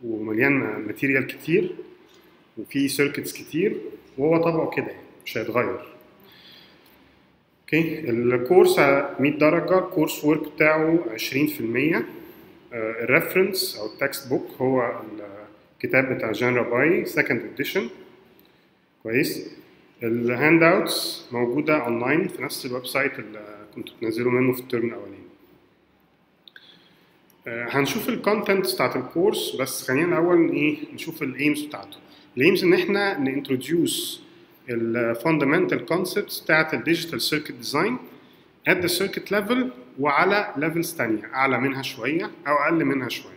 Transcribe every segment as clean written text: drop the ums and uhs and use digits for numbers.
ومليان ماتيريال كتير وفي سيركتس كتير، وهو طبعه كده يعني مش هيتغير. اوكي، الكورس 100 درجه، الكورس ورك بتاعه 20%. الريفرنس او التكست بوك هو الكتاب بتاع جان راباي سكند اديشن. كويس. الهاند اوتس موجوده اونلاين في نفس الويب سايت اللي كنتوا بتنزلوا منه في الترم الاولاني. هنشوف الكونتنت بتاعت الكورس، بس خلينا الاول ايه نشوف الايمز بتاعته. الايمز ان احنا نintroduce الفاندمنتال كونسبتس بتاعت الديجيتال سيركت ديزاين at the circuit level وعلى ليفلز ثانيه اعلى منها شويه او اقل منها شويه.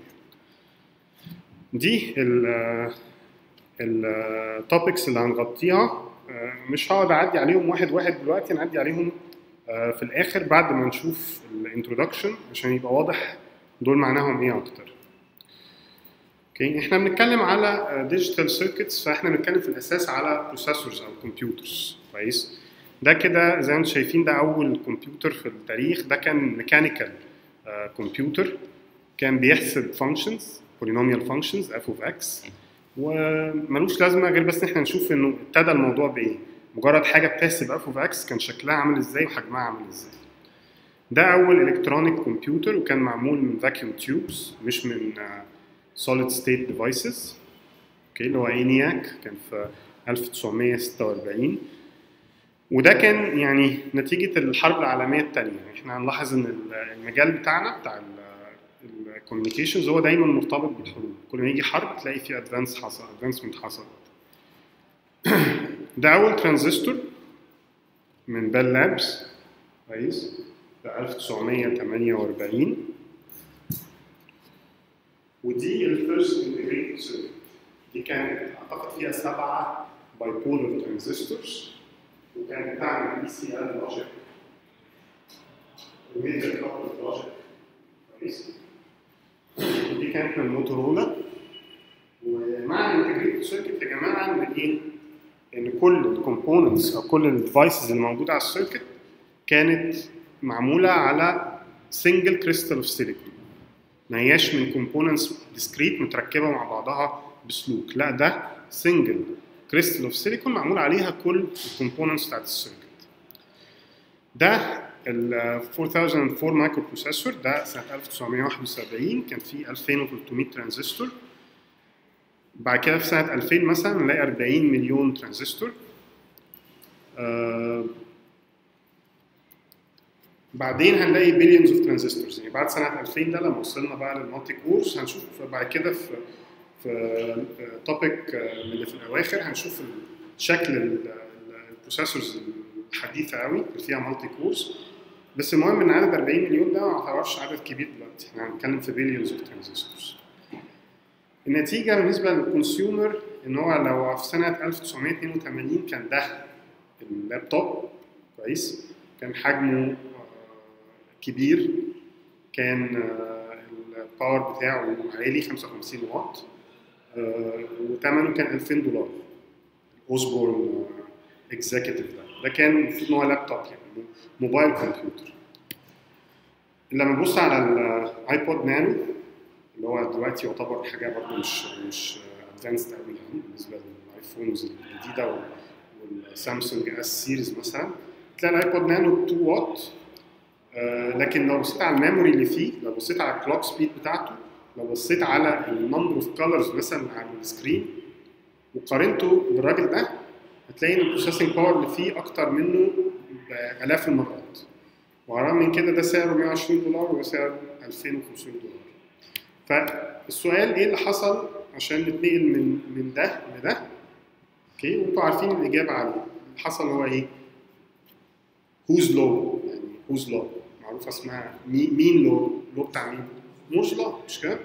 دي التوبكس اللي هنغطيها. مش هقعد اعدي عليهم واحد واحد دلوقتي، نعدي عليهم في الاخر بعد ما نشوف الانترودكشن عشان يبقى واضح دول معناهم ايه اكتر. اوكي، احنا بنتكلم على ديجيتال سيركتس، فاحنا بنتكلم في الاساس على بروسيسورز او كمبيوترز. كويس. ده كده زي ما انتم شايفين ده اول كمبيوتر في التاريخ. ده كان ميكانيكال كمبيوتر، كان بيحسب فانكشنز بولينوميال فانكشنز اف اوف اكس، وملوش لازمه غير بس احنا نشوف انه ابتدى الموضوع بايه. مجرد حاجه بتحسب اف اوف اكس كان شكلها عامل ازاي وحجمها عامل ازاي. ده اول الكترونيك كمبيوتر، وكان معمول من فاكيوم تيوبس مش من solid state devices. اوكي، اللي هو اينياك، كان في 1946. وده كان يعني نتيجه الحرب العالميه الثانيه. احنا هنلاحظ ان المجال بتاعنا بتاع الكوميونيكيشنز هو دايما مرتبط بالحروب. كل ما يجي حرب تلاقي فيه ادفانسمنت حصل. ده اول ترانزستور من بيل لابس. كويس. في 1948. ودي الفيرست انتجريتد سيركت. دي كانت اعتقد فيها 7 باي بولر ترانزستورز، وكانت بتعمل بي سي ال لوجيك وميجر كابل لوجيك. كويس. دي كانت من موتورولا. ومعنى الانتجريتد سيركت يا جماعه ان ايه؟ ان كل الكومبوننتس او كل الديفايسز الموجوده على السيركت كانت معموله على سنجل كريستال اوف سيليكون. ما هياش من كومبوننتس ديسكريت متركبه مع بعضها بسلوك، لا ده سنجل كريستال اوف سيليكون معمول عليها كل الكومبوننتس بتاعت السيركت. ده ال 4004 مايكرو بروسيسور، ده سنه 1971 كان فيه 2300 ترانزستور. بعد كده في سنه 2000 مثلا نلاقي 40 مليون ترانزستور. بعدين هنلاقي بليونز اوف ترانزستورز. يعني بعد سنه 2000 ده لما وصلنا بقى للمالتي كورس هنشوف بعد كده في توبيك من اللي في الاواخر هنشوف شكل البروسيسورز الحديثه قوي اللي فيها مالتي كورس. بس المهم ان عدد 40 مليون ده ما يعتبرش عدد كبير دلوقتي، احنا هنتكلم في بليونز اوف ترانزستورز. النتيجه بالنسبه للكونسيومر ان هو لو في سنه 1982 كان ده اللابتوب. كويس. كان حجمه كبير، كان الباور بتاعه عالي 55 واط، وثمنه كان $2000. اوسبورن اكزيكتيف ده كان المفروض ان هو لابتوب يعني موبايل كمبيوتر. لما نبص على الايبود نانو اللي هو دلوقتي يعتبر حاجه برضه مش ادفانسد قوي يعني بالنسبه للايفونز الجديده والسامسونج اس سيريز مثلا، تلاقي الايبود نانو 2 واط. لكن لو بصيت على الميموري اللي فيه، لو بصيت على الكلوك سبيد بتاعته، لو بصيت على النمبر اوف كولرز مثلا على السكرين وقارنته بالراجل ده، هتلاقي ان البروسيسنج باور اللي فيه اكتر منه بالاف المرات. ورغم من كده ده سعره $120 وده سعره $2500. فالسؤال ايه اللي حصل عشان نتنقل من ده لده؟ اوكي، وانتوا عارفين الاجابه عليه. اللي حصل هو ايه؟ who's law، يعني who's law معروفه اسمها مين لو بتاع مين؟ موز لو، مش كده؟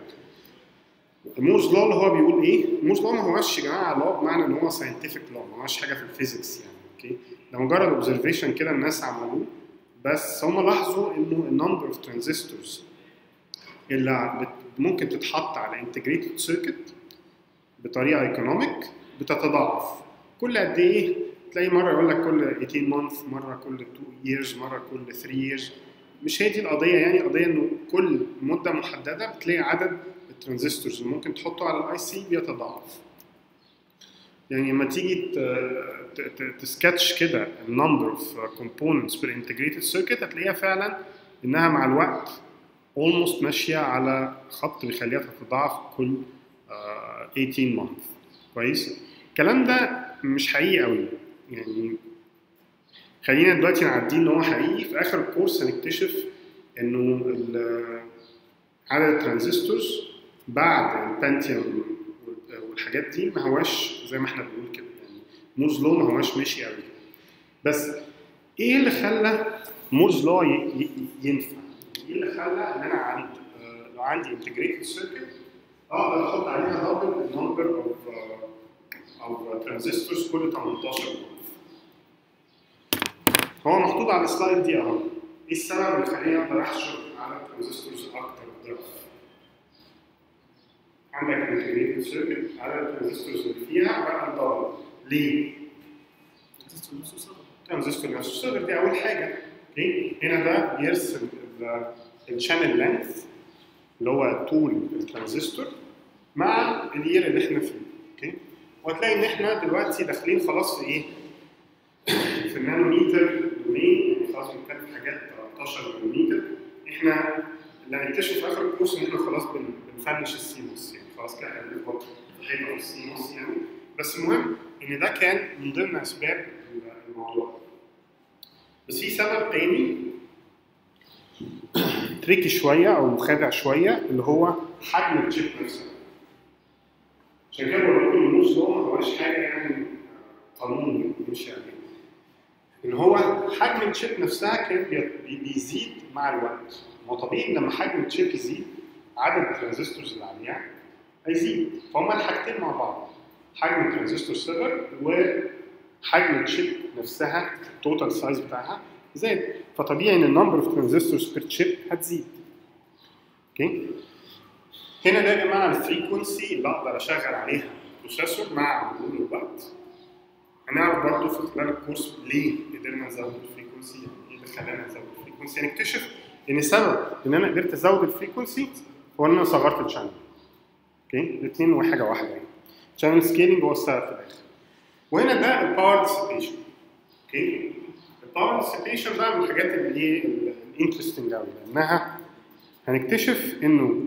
موز لو اللي هو بيقول ايه؟ موز لو ما هوش يا جماعه لو بمعنى ان هو ساينتفك لو، ما هوش حاجه في الفيزيكس يعني. اوكي، ده مجرد اوبزرفيشن كده الناس عملوه، بس هم لاحظوا انه النمبر اوف ترانزستورز اللي ممكن تتحط على انتجريتد سيركت بطريقه ايكونوميك بتتضاعف. كل قد ايه؟ تلاقي مره يقول لك كل 18 مانث، مره كل 2 years، مره كل 3 years. مش هي دي القضيه، يعني القضيه انه كل مده محدده بتلاقي عدد الترانزستورز اللي ممكن تحطه على الاي سي بيتضاعف. يعني لما تيجي تسكتش كده النمبر اوف كومبوننتس بير انتجريتد سيركت هتلاقيها فعلا انها مع الوقت almost ماشيه على خط بيخليها تتضاعف كل 18 month. كويس؟ الكلام ده مش حقيقي قوي، يعني خلينا دلوقتي نعديه ان هو حقيقي. في اخر الكورس هنكتشف انه عدد الترانزستورز بعد البنتيوم والحاجات دي ما هواش زي ما احنا بنقول كده، يعني مورز لو ما هواش ماشي قوي. بس ايه اللي خلى مورز لو ينفع؟ ايه اللي خلى ان انا لو عندي انتجريتد سيركت اقدر احط عليها دبل النمبر اوف ترانزستورز كل 18 month؟ هو محطوط على السلايد دي اهو. ايه السبب اللي خلاني اقدر احشر على ترانزستورز اكتر ضعف؟ عندك انتجريتد سيركت عدد الترانزستورز اللي فيها بقى دبل. ليه؟ ترانزستور نفسه صغر، دي اول حاجه. اوكي، هنا ده بيرسم الشانل لينث اللي هو طول الترانزستور مع الير اللي احنا فيه. اوكي، وهتلاقي ان احنا دلوقتي داخلين خلاص في ايه؟ في النانوميتر دومين، يعني خلاص بنتكلم في حاجات 13 نانوميتر. احنا اللي هنكتشف في اخر الكورس ان احنا خلاص بنفنش السيموس، يعني خلاص كده احنا بنفكر في حته السيموس يعني. بس المهم ان ده كان من ضمن اسباب الموضوع. بس في سبب تاني تريكي شويه او مخادع شويه، اللي هو حجم الشيب نفسه. عشان كده بقول لكم الموز ده ما هوش حاجه يعني قانون بيمشي عليه. ان هو حجم الشيب نفسها كان بيزيد مع الوقت. هو طبيعي لما حجم الشيب يزيد عدد الترانزستورز اللي عليها هيزيد، فهما الحاجتين مع بعض، حجم الترانزستور صغر وحجم الشيب نفسها التوتال سايز بتاعها زاد، فطبيعي ان النمبر اوف ترانزستورز بير شيب هتزيد. اوكي، هنا ده يا جماعه الفريكونسي اللي اقدر اشغل عليها بروسيسور مع مرور الوقت. هنعرف برضه في خلال الكورس ليه قدرنا نزود الفريكونسي، يعني ايه اللي خلانا نزود الفريكونسي. هنكتشف ان سبب ان انا قدرت ازود الفريكونسي هو ان انا صغرت الشانل. اوكي، الاثنين وحاجه واحده يعني. شانل سكيلينج هو السبب في الاخر. وهنا ده الباور ديسيبيشن. اوكي، الباور ديسيبيشن بقى من الحاجات اللي ايه الانترستنج قوي، لانها هنكتشف انه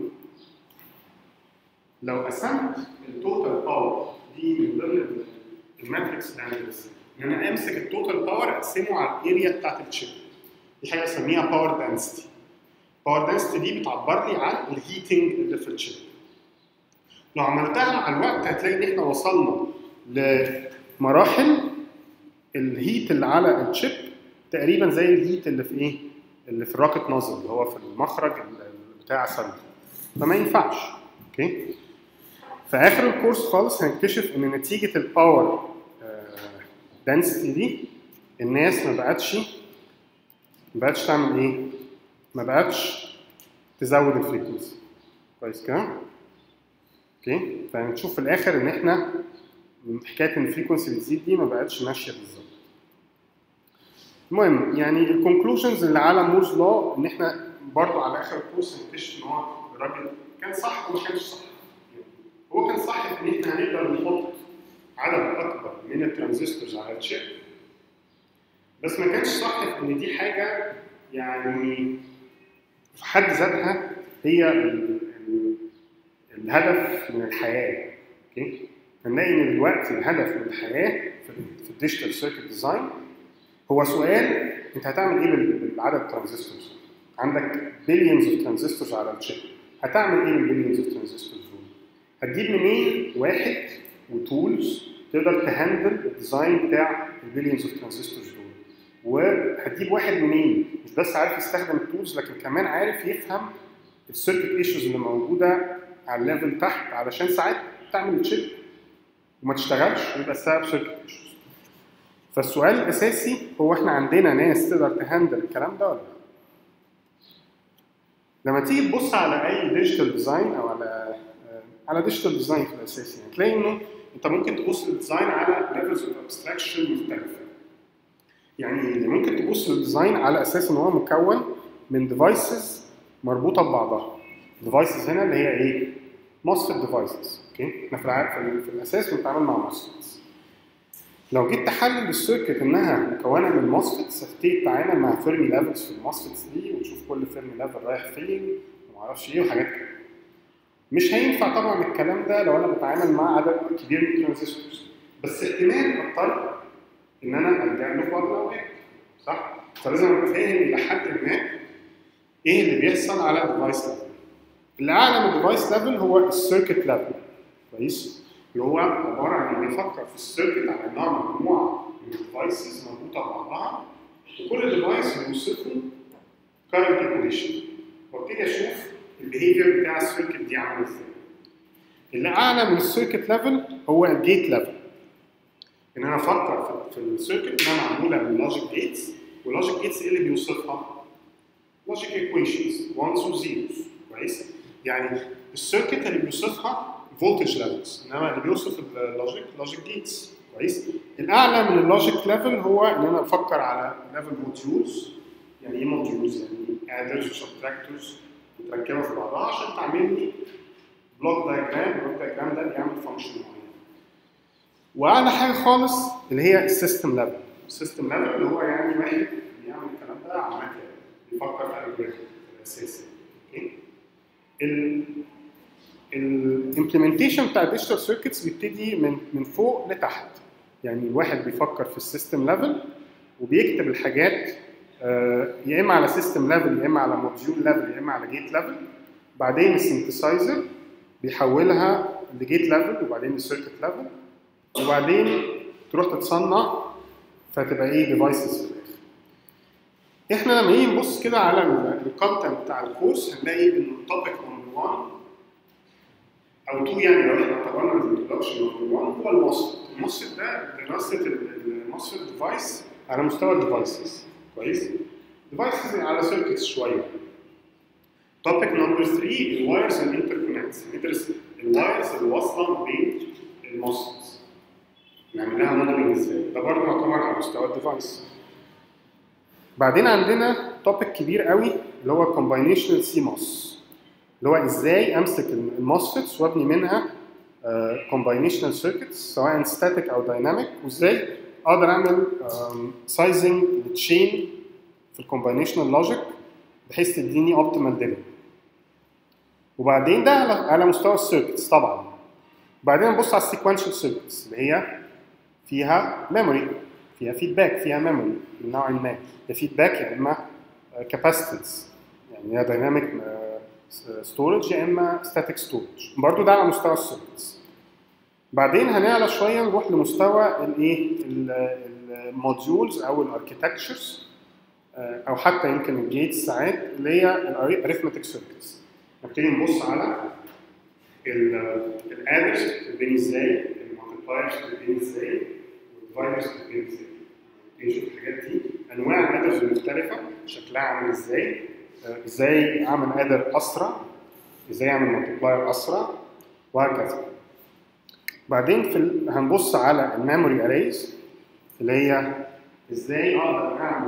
لو قسمت التوتال باور دي من ضمن الماتريكس اللي هندرسها، ان انا امسك التوتال باور اقسمه على الاريا بتاعت الشيب. دي حاجه اسميها باور دنسيتي. باور دنسيتي دي بتعبر لي عن الهيتنج اللي في الشيب. لو عملتها مع الوقت هتلاقي ان احنا وصلنا لمراحل الهيت اللي على الشيب تقريبا زي الهيت اللي في ايه؟ اللي في الراكت نوزل اللي هو في المخرج بتاع سلك. فما ينفعش. اوكي؟ في اخر الكورس خالص هنكتشف ان نتيجه الباور دنسيتي دي الناس ما بقتش تعمل ايه؟ ما بقتش تزود الفريكونسي. كويس كده؟ اوكي؟ فهنشوف في الاخر ان احنا حكايه ان الفريكونسي بتزيد دي ما بقتش ماشيه بالظبط. المهم يعني الكونكلوجنز اللي على مورز لو ان احنا برضه على اخر الكورس هنكتشف ان هو الراجل كان صح وما كانش صح. هو كان صح ان احنا هنقدر نحط عدد اكبر من الترانزستورز على الشيب، بس ما كانش صح ان دي حاجه يعني في حد ذاتها هي الهدف من الحياه. اوكي، هنلاقي ان دلوقتي الهدف من الحياه في الديجيتال سيركت ديزاين هو سؤال: انت هتعمل ايه بالعدد الترانزستورز؟ عندك بليونز اوف ترانزستورز على الشيب، هتعمل ايه بالبليونز اوف ترانزستورز دول؟ هتجيب منين واحد وتولز تقدر تهندل الديزاين بتاع البليونز اوف ترانزستورز دول؟ وهتجيب واحد منين مش بس عارف يستخدم التولز لكن كمان عارف يفهم السيركت ايشوز اللي موجوده على الليفل تحت، علشان ساعات تعمل تشيب وما تشتغلش ويبقى السبب سيركت ايشوز. فالسؤال الاساسي هو احنا عندنا ناس تقدر تهندل الكلام ده ولا لا؟ لما تيجي تبص على اي ديجيتال ديزاين او على ديجيتال ديزاين في الاساس يعني تلاقي انه انت ممكن تبص للديزاين على ليفلز اوف ابستراكشن مختلفه. يعني ممكن تبص للديزاين على اساس ان هو مكون من ديفايسز مربوطه ببعضها. ديفايسز هنا اللي هي ايه؟ MOSFET ديفايسز. اوكي، احنا في الاساس بنتعامل مع MOSFETs. لو جيت تحلل السيركت انها مكونه من MOSFETs هتبتدي تتعامل مع فيرمي ليفلز في الموسفيتس دي وتشوف كل فيرمي ليفل رايح فين ومعرفش ايه وحاجات كده. مش هينفع طبعا الكلام ده لو انا بتعامل مع عدد كبير من الترانزستورز، بس احتمال اضطر ان انا ارجع له في بعض الاوقات، صح؟ فلازم ابقى فاهم الى حد ما ايه اللي بيحصل على الديفايس ليفل. اللي اعلى من الديفايس ليفل هو السيركت ليفل، كويس؟ اللي هو عباره عن اللي بيفكر في السيركت على انها مجموعه من الديفايسز مربوطه ببعضها، وكل ديفايس بيوصفه كارنت ايكويشن، وابتدي اشوف البيهيفير بتاع السيركت دي عامل ازاي. اللي اعلى من السيركت ليفل هو الجيت ليفل. ان انا افكر في السيركت انها معموله من لوجيك جيتس، واللوجيك جيتس ايه اللي بيوصفها؟ لوجيك ايكويشنز 1 و 0، كويس؟ يعني السيركت اللي بيوصفها فولتج ليفلز، انما اللي بيوصف اللوجيك لوجيك جيتس، كويس؟ الاعلى من اللوجيك ليفل هو ان انا افكر على ليفل موديولز. يعني ايه موديولز؟ يعني ادرز وسبتراكتورز متركبه في بعضها عشان تعمل لي بلوك دايجرام. البلوك دايجرام ده بيعمل فانكشن معين. واعلى حاجه خالص اللي هي السيستم ليفل. السيستم ليفل اللي هو يعني واحد بيعمل الكلام ده عمليا، بيفكر في الالجوريثم الاساسي. اوكي؟ الامبلمنتيشن بتاع الديجيتال سيركتس بيبتدي من فوق لتحت. يعني الواحد بيفكر في السيستم ليفل وبيكتب الحاجات يا اما على سيستم ليفل يا اما على موديول ليفل يا اما على جيت ليفل. بعدين السنتسايزر بيحولها لجيت ليفل وبعدين السيركت ليفل، وبعدين تروح تتصنع فتبقى ايه ديفايسز في الاخر. احنا لما نيجي نبص كده على الكونتنت بتاع الكورس هنلاقي ان التوبيك نمبر 1 او 2، يعني لو احنا اعتبرنا الانترودكشن نمبر 1 هو الموسفيت. الموسفيت ده دراسه الموسفيت ديفايس على مستوى الديفايسز، كويس؟ ديفايسز على سيركتس شويه. توبيك نمبر 3 الوايرز اند انتركونكتس، ندرس الوايرز اللي واصله بين الموسفيتس، نعمل لها موديلنج ازاي. ده برضه يعتبر على مستوى الديفايس. بعدين عندنا توبيك كبير قوي اللي هو كومباينيشنال سي موس، اللي هو ازاي امسك الموسفيتس وابني منها كومباينيشنال سيركتس سواء ستاتيك او دايناميك، وازاي اقدر اعمل سايزنج للتشين في الكومباينيشنال لوجيك بحيث تديني اوبتيمال ديلي. وبعدين ده على مستوى السيركتس طبعا. بعدين نبص على السيكونشال سيركتس اللي هي فيها ميموري، فيها فيدباك، فيها ميموري من نوع ما. يا فيدباك يا اما كاباسيتنس، يعني يا دايناميك ستورج يا اما ستاتيك ستورج. برضو ده على مستوى السيركتس. بعدين هنعلى شويه نروح لمستوى الايه الموديولز او الاركيتكتشرز او حتى يمكن الجيتس ساعات اللي هي الاريثمتيك سيركتس. نبتدي نبص على الادرز بتتبني ازاي، المالتيبلايرز بتتبني ازاي، والديفايدرز بتتبني ازاي. نشوف الحاجات دي، انواع الادرز المختلفه شكلها عامل ازاي، ازاي اعمل ادر اسرع، ازاي اعمل مالتيبلاير اسرع، وهكذا. بعدين هنبص على الميموري اريز اللي هي ازاي اقدر اعمل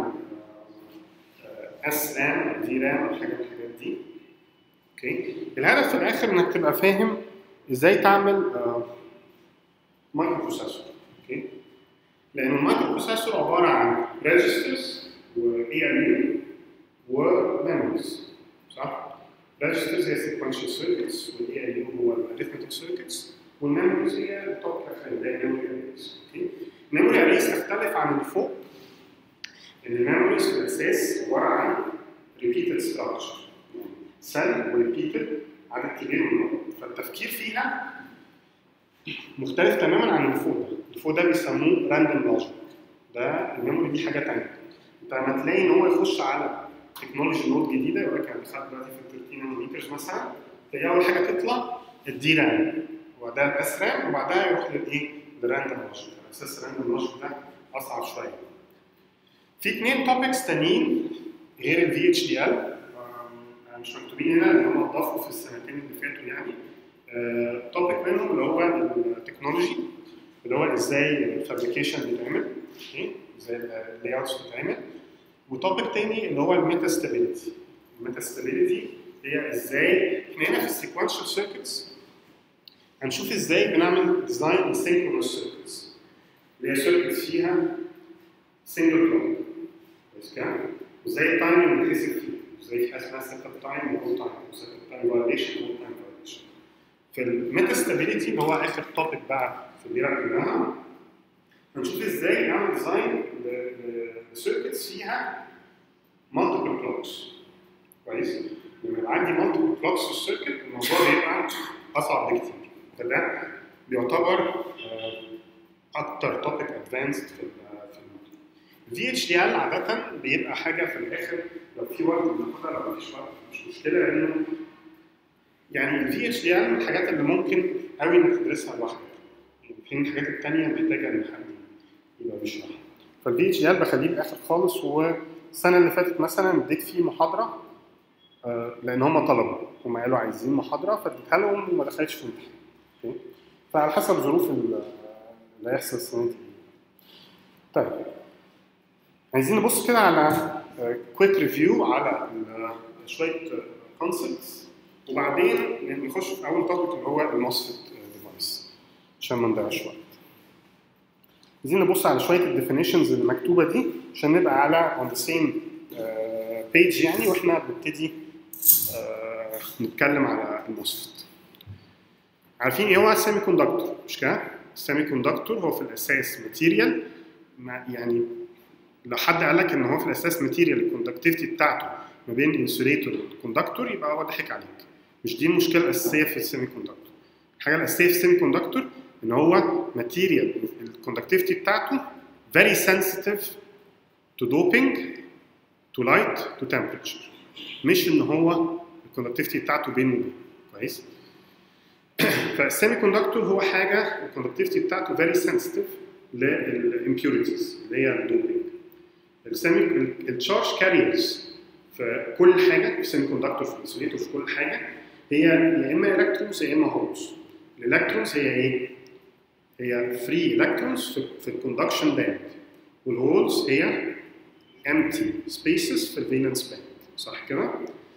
اس رام دي رام الحاجات دي. اوكي، الهدف في الاخر انك تبقى فاهم ازاي تعمل مايكرو بروسيسور. اوكي، لان المايكرو بروسيسور عباره عن ريجسترز واي ال يو وميموريز، صح؟ ريجسترز هي سيكونشال سيركتس، والاي ال يو هو الاريثمتيك سيركتس، والميموريز هي التوب اللي هي الميموري اريز. اوكي، الميموري اريز تختلف عن اللي فوق ان الميموريز في الاساس عباره عن ريبيتد ستراكشر، سيل وريبيتد عدد كبير من المرات، فالتفكير فيها مختلف تماما عن اللي فوق ده. اللي فوق ده بيسموه راندوم لوجيك، ده الميموري دي حاجه ثانيه. انت لما تلاقي ان هو يخش على تكنولوجي نود جديده يقول لك انا دخلت دلوقتي في 13 نانومترز مثلا، تلاقي اول حاجه تطلع الدي رام وده الاس رام وبعدها يروح للايه؟ للراندوم لوجيك. اساس الراندوم لوجيك ده اصعب شويه. في اثنين توبكس ثانيين غير الفي اتش دي ال مش مكتوبين هنا اللي هم اتضافوا في السنتين اللي فاتوا يعني. توبك منهم اللي هو التكنولوجي اللي هو ازاي الفابريكيشن بيتعمل، ازاي اللاي اوتس بتتعمل. وتوبك تاني اللي هو الميتا ستابيليتي. الميتا ستابيليتي هي ازاي احنا هنا في السيكونشال سيركتس هنشوف ازاي بنعمل ديزاين لسينكرونس سيركتس اللي هي سيركتس فيها سنجل كلوك كويس كده، وازاي التايمنج بيتحسب فيه، وازاي في حاجه اسمها سيت اب تايم وهول تايم، وسيت اب تايم فايوليشن وهول تايم فايوليشن. في الميتا ستابيليتي اللي هو اخر توبيك بقى في الليله كلها، هنشوف ازاي نعمل ديزاين لسيركتس فيها مالتيبل كلوكس كويس. لما يبقى عندي مالتيبل كلوكس في السيركت الموضوع بيبقى اصعب بكتير، فده بيعتبر اكتر توبيك ادفانسد في الفي اتش دي ال. عاده بيبقى حاجه في الاخر لو في وقت بناخدها، لو مفيش وقت مش مشكله، لانه يعني الفي اتش دي ال من الحاجات اللي ممكن قوي انك تدرسها لوحدك، يعني في الحاجات الثانيه محتاجه ان حد يبقى بيشرحها. فالفي اتش دي ال بخليه الاخر خالص. والسنه اللي فاتت مثلا اديت فيه محاضره لان هم طلبوا، هم قالوا عايزين محاضره فاديتها لهم وما دخلتش في امتحان. فعلى حسب ظروف اللي هيحصل السنه دي. طيب عايزين نبص كده على كويك ريفيو على شويه كونسبتس، وبعدين نخش في اول توبيك اللي هو الموسفيت ديفايس عشان ما نضيعش وقت. عايزين نبص على شويه الديفينيشنز اللي مكتوبه دي عشان نبقى على on the same page يعني، واحنا بنبتدي نتكلم على الموسفيت. عارفين ايه هو السيمي كوندكتور مش كده؟ السيمي كوندكتور هو في الاساس ماتيريال، يعني لو حد قال لك ان هو في الاساس ماتيريال الكوندكتيفيتي بتاعته ما بين انسوليتور والكوندكتور يبقى هو ضحك عليك. مش دي المشكله الاساسيه في السيمي كوندكتور. الحاجه الاساسيه في السيمي كوندكتور ان هو ماتيريال الكوندكتيفيتي بتاعته very sensitive to doping to light to temperature، مش ان هو الكوندكتيفيتي بتاعته بين وبين كويس. فالسيمي كوندكتور هو حاجه الكوندكتيفيتي بتاعته very sensitive للامبيوريتيز اللي هي الدوبينج. التشارج كاريرز في كل حاجه في السيمي كوندكتور، في الانسوليتور، في كل حاجه هي يا اما الكترونز يا اما هولز. الالكترونز هي ايه؟ هي فري الكترونز في الكوندكشن باند، والهولز هي empty spaces في الفالنس باند، صح كده؟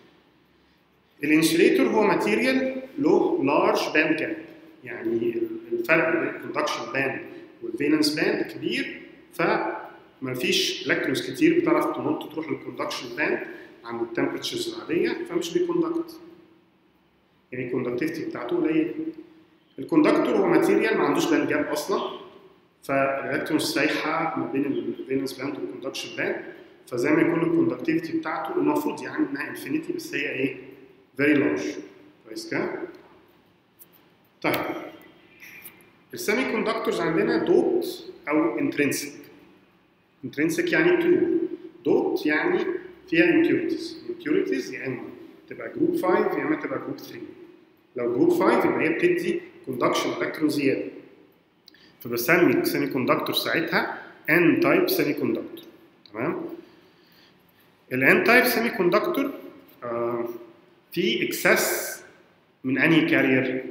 الانسوليتور هو ماتيريال له لارج باند جاب، يعني الفرق بين الكوندكشن باند والفالنس باند كبير، فما فيش الكترونز كتير بتعرف تنط تروح للكوندكشن باند عند التمبرتشرز العاديه، فمش بيكوندكت، يعني الكوندكتيفيتي بتاعته قليله. الكوندكتور هو ماتيريال ما عندوش باند جاب اصلا، فالالكترونز سايحه ما بين الفالنس باند والكوندكشن باند، فزي ما يكون الكوندكتيفيتي بتاعته المفروض يعني انها انفينيتي، بس هي ايه؟ فيري لارج كويس كده؟ طيب السيمي كوندكتورز عندنا دوت او انترنسك. انترنسك يعني بيور، دوت يعني فيها امبيوريتيز. امبيوريتيز يا اما تبقى جروب 5 يا اما تبقى جروب 3. لو جروب 5 يبقى هي بتدي كوندكشن الكترون زياده، فبسمي السيمي كوندكتور ساعتها ان تايب سيمي كوندكتور. تمام؟ الان تايب سيمي كوندكتور في اكسس من انهي كارير؟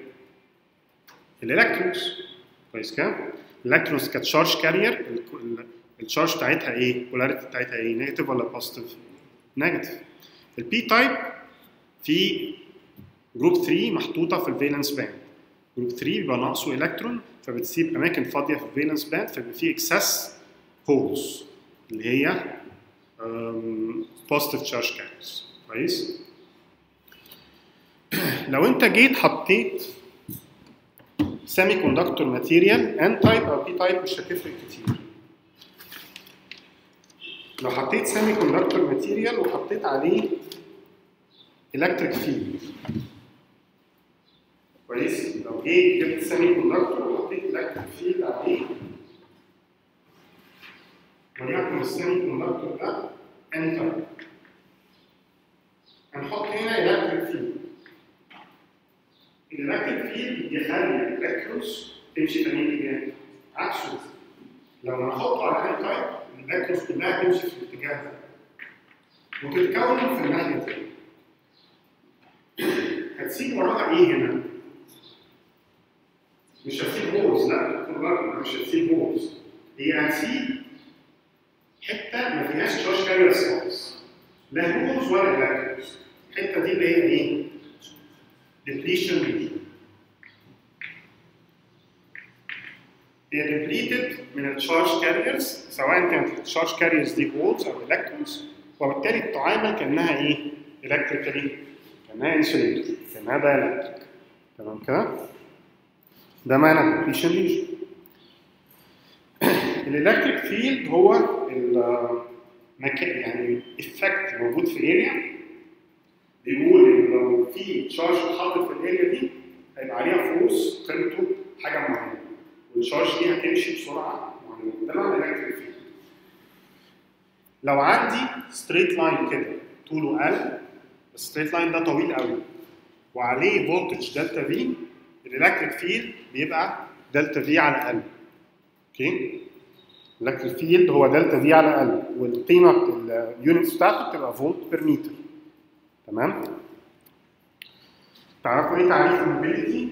الالكترونز كويس كده؟ الالكترونز كتشارج كارير، التشارج بتاعتها ايه؟ البولاريتي بتاعتها ايه؟ نيجاتيف ولا بوزيتيف؟ نيجاتيف. البي تايب في جروب 3 محطوطه في الفالنس باند. جروب 3 بيبقى ناقصه الكترون، فبتسيب اماكن فاضيه في الفالنس باند، فبيبقى في اكسس هولز اللي هي بوزيتيف تشارج كاريرز كويس. لو انت جيت حطيت سيمي كوندكتور ماتيريال ان تايب او بي تايب مش هتفرق كتير. لو حطيت سيمي كوندكتور ماتيريال وحطيت عليه الكتريك فيلد كويس، لو جيت جبت سيمي كوندكتور وحطيت الكتريك فيلد عليه، وليكن السيمي كوندكتور ده ان تايب، هنحط هنا الكتريك فيلد. الالكتريك فيلد يخلي الالكترونز تمشي في انهي اتجاه؟ عكسه. لو هنحطه على ان تايب الالكترونز كلها تمشي في الاتجاه ده وتتكون في الناحيه دي. هتسيب وراها ايه هنا؟ مش هتسيب هولز، لا خد بالك مش هتسيب هولز، هي هتسيب حته ما فيهاش تشارج كاريرز خالص، لا هولز ولا الكترونز. الحته دي اللي هي ايه؟ ديبليشن ريجن هي ديبليتد من التشارج كاريرز، سواء كانت التشارج كاريرز دي هولز او الكترونز، وبالتالي بتعامل كانها ايه؟ الكتريكالي، كانها انسوليتور، كانها دايلكتريك. تمام كده؟ ده معنى الديبليشن ريجن. الالكتريك فيلد هو المكان، يعني افكت موجود في اريا، بيقول ان لو في تشارج اتحطت في الاريا دي هيبقى عليها فورس قيمته حاجه معينه، والتشارج دي هتمشي بسرعه معينه. ده معنى الالكتريك فيلد. لو عندي ستريت لاين كده طوله ال، الستريت لاين ده طويل قوي وعليه فولتج دلتا في، الالكتريك فيلد بيبقى دلتا في على ال. اوكي؟ الالكتريك فيلد هو دلتا في على ال، والقيمه اليونتس بتاعته بتبقى فولت بير متر. تمام؟ تعرفوا ايه تعريف الموبيليتي؟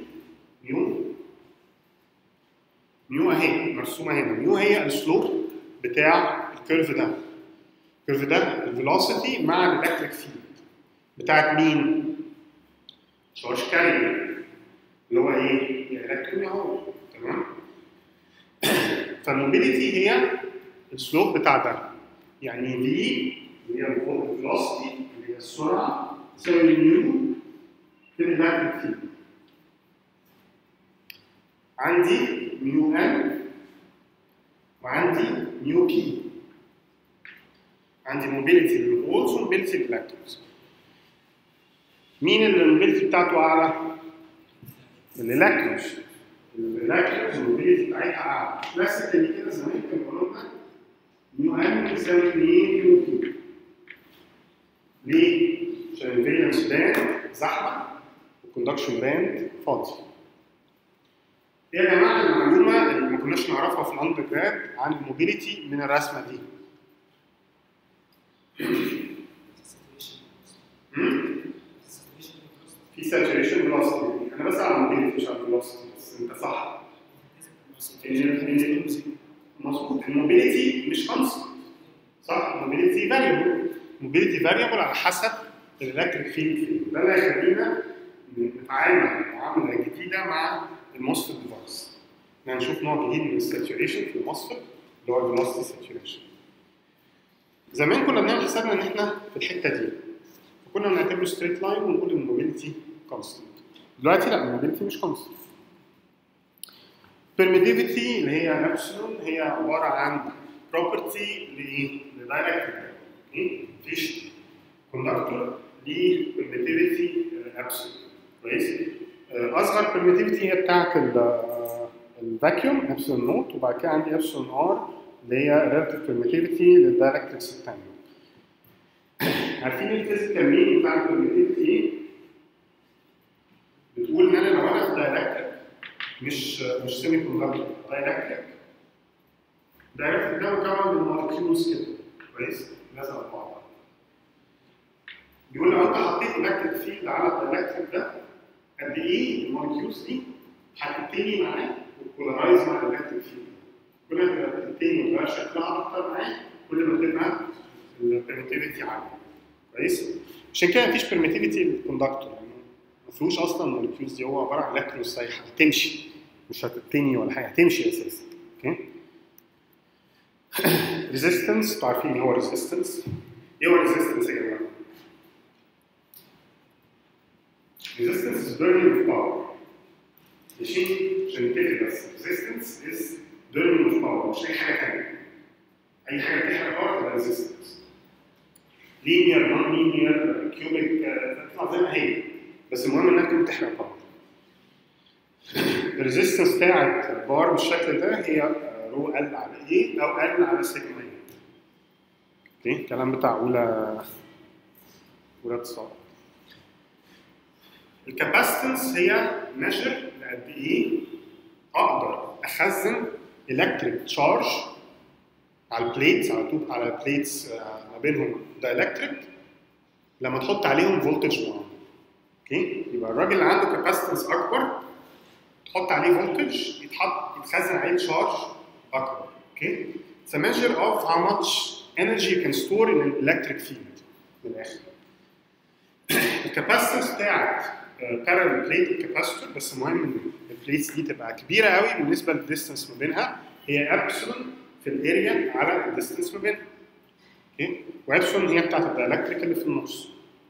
ميو اهي مرسومه هنا. ميو هي السلوب بتاع الكيرف ده. الكيرف ده الفيلوسيتي مع الالكتريك فيلد بتاعت مين؟ تشارج كارير اللي هو ايه؟ يا الكترون يا هول. تمام؟ فالموبيليتي هي السلوب بتاع ده، يعني في اللي هي الفيلوسيتي اللي هي السرعه تساوي ميو في الالكتريك فيلد. عندي ميو ان وعندي ميو بي. عندي موبيليتي للهولز وموبيليتي للالكترونز. مين اللي الموبيليتي بتاعته اعلى؟ الالكترونز. الالكترونز الموبيليتي بتاعتها اعلى. كلاسيكالي كده زمان كانوا بيقولوا لنا ميو ان يساوي 2 ميو بي. ليه؟ عشان الفالنس باند زحمه والكوندكشن باند فاضي. ايه يا جماعه المعلومه اللي ما كناش نعرفها في الاندر جراد عن الموبيليتي من الرسمه دي؟ في ساتوريشن فيلوسيتي. انا بس على الموبيليتي مش على الفيلوسيتي، بس انت صح. مظبوط. الموبيليتي مش كونستنت، صح؟ الموبيليتي فاريبل. الموبيليتي فاريبل على حسب الالكتريك فيلد. ده اللي هيخلينا نتعامل معامله جديده مع الموسفيت ديفايس. هنشوف نوع جديد من الساتوريشن في الموسفيت اللي هو الفيلوسيتي ساتوريشن. زمان كنا بنعمل حسابنا ان احنا في الحته دي، فكنا بنعتبره ستريت لاين ونقول ان الموبيليتي كونستنت. دلوقتي لا، الموبيليتي مش كونستنت. permittivity اللي هي ابسلون هي عباره عن بروبرتي لدايركت. مفيش كوندكتور ليه permittivity ابسلون. كويس؟ اصغر permittivity هي بتاعت الفاكيوم ابسلون نوت، وبعد كده عندي ابسلون ار اللي هي relative permittivity للدايركتريكس الثانيه. عارفين الفيزيكال مين بتاع البرميتيفيتي ايه؟ بتقول ان انا لو انا في دايركتريك مش سيمي كوندكتور، دايركتريك ده مكون من مولكيولز كده. كويس؟ لازقه في بعض. بيقول لو انت حطيت الكتريك فيلد على الدايركتريك ده قد ايه المولكيولز دي هتبتدي معاه وتبولارايز مع الالكتريك فيلد. كل ما تبتدي وتغير شكلها اكتر معاه كل ما تبقى البرميتيفيتي عاليه. كويس؟ عشان كده مفيش برميتيفيتي للكوندكتور، يعني ما فيهوش اصلا مولكيولز دي، هو عباره عن الكترونز سايحه هتمشي، مش هتتني ولا حاجه، هتمشي اساسا. اوكي؟ ريزيستنس، عارفين ايه هو ريزيستنس؟ ايه هو ريزيستنس يا جماعه؟ ريزيستنس از بيرنينج اوف باور. ماشي؟ عشان نتفق بس، ريزيستنس از بيرنينج اوف باور، مش اي حاجه ثانيه. اي حاجه بتحرق باور تبقى ريزيستنس. لينير، نون لينير، كيوبيك، تطلع زي ما هي، بس المهم انها تكون بتحرق باور. الريزيستنس بتاعت البار بالشكل ده هي رو ال على ايه او ال على سيجما ايه. اوكي؟ الكلام بتاع اولى اتصال. الكاباسيتنس هي ميجر لقد ايه اقدر اخزن الكتريك تشارج على البليتس، على البليتس ما بينهم دايلكتريك لما تحط عليهم فولتج معين. اوكي؟ يبقى الراجل اللي عنده كاباسيتنس اكبر تحط عليه فولتج يتخزن عليه تشارج اكبر. اوكي؟ It's a measure of how much energy you can store in an electric field من الاخر. الكاباسيتنس بتاعت بارل بليت الكاباسيتور، بس مهم ان البليتس دي تبقى كبيره قوي بالنسبه للديستنس ما بينها، هي ابسلون في الاريا على الديستنس ما بينها. اوكي، وابسلون هي بتاعت الدايلكتريك اللي في النص.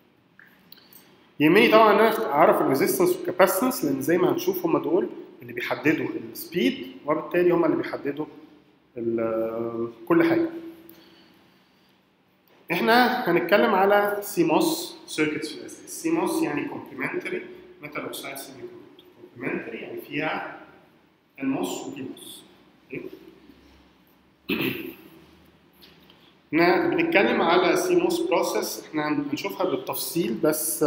يهمني طبعا ان انا اعرف الريزيستنس والكاباسيتنس، لان زي ما هنشوف هم دول اللي بيحددوا السبيد، وبالتالي هم اللي بيحددوا كل حاجه. احنا هنتكلم على CMOS circuits في الاساس. CMOS يعني complementary metal oxide semiconductor. complementary يعني فيها NMOS و PMOS. احنا بنتكلم على CMOS process، احنا هنشوفها بالتفصيل، بس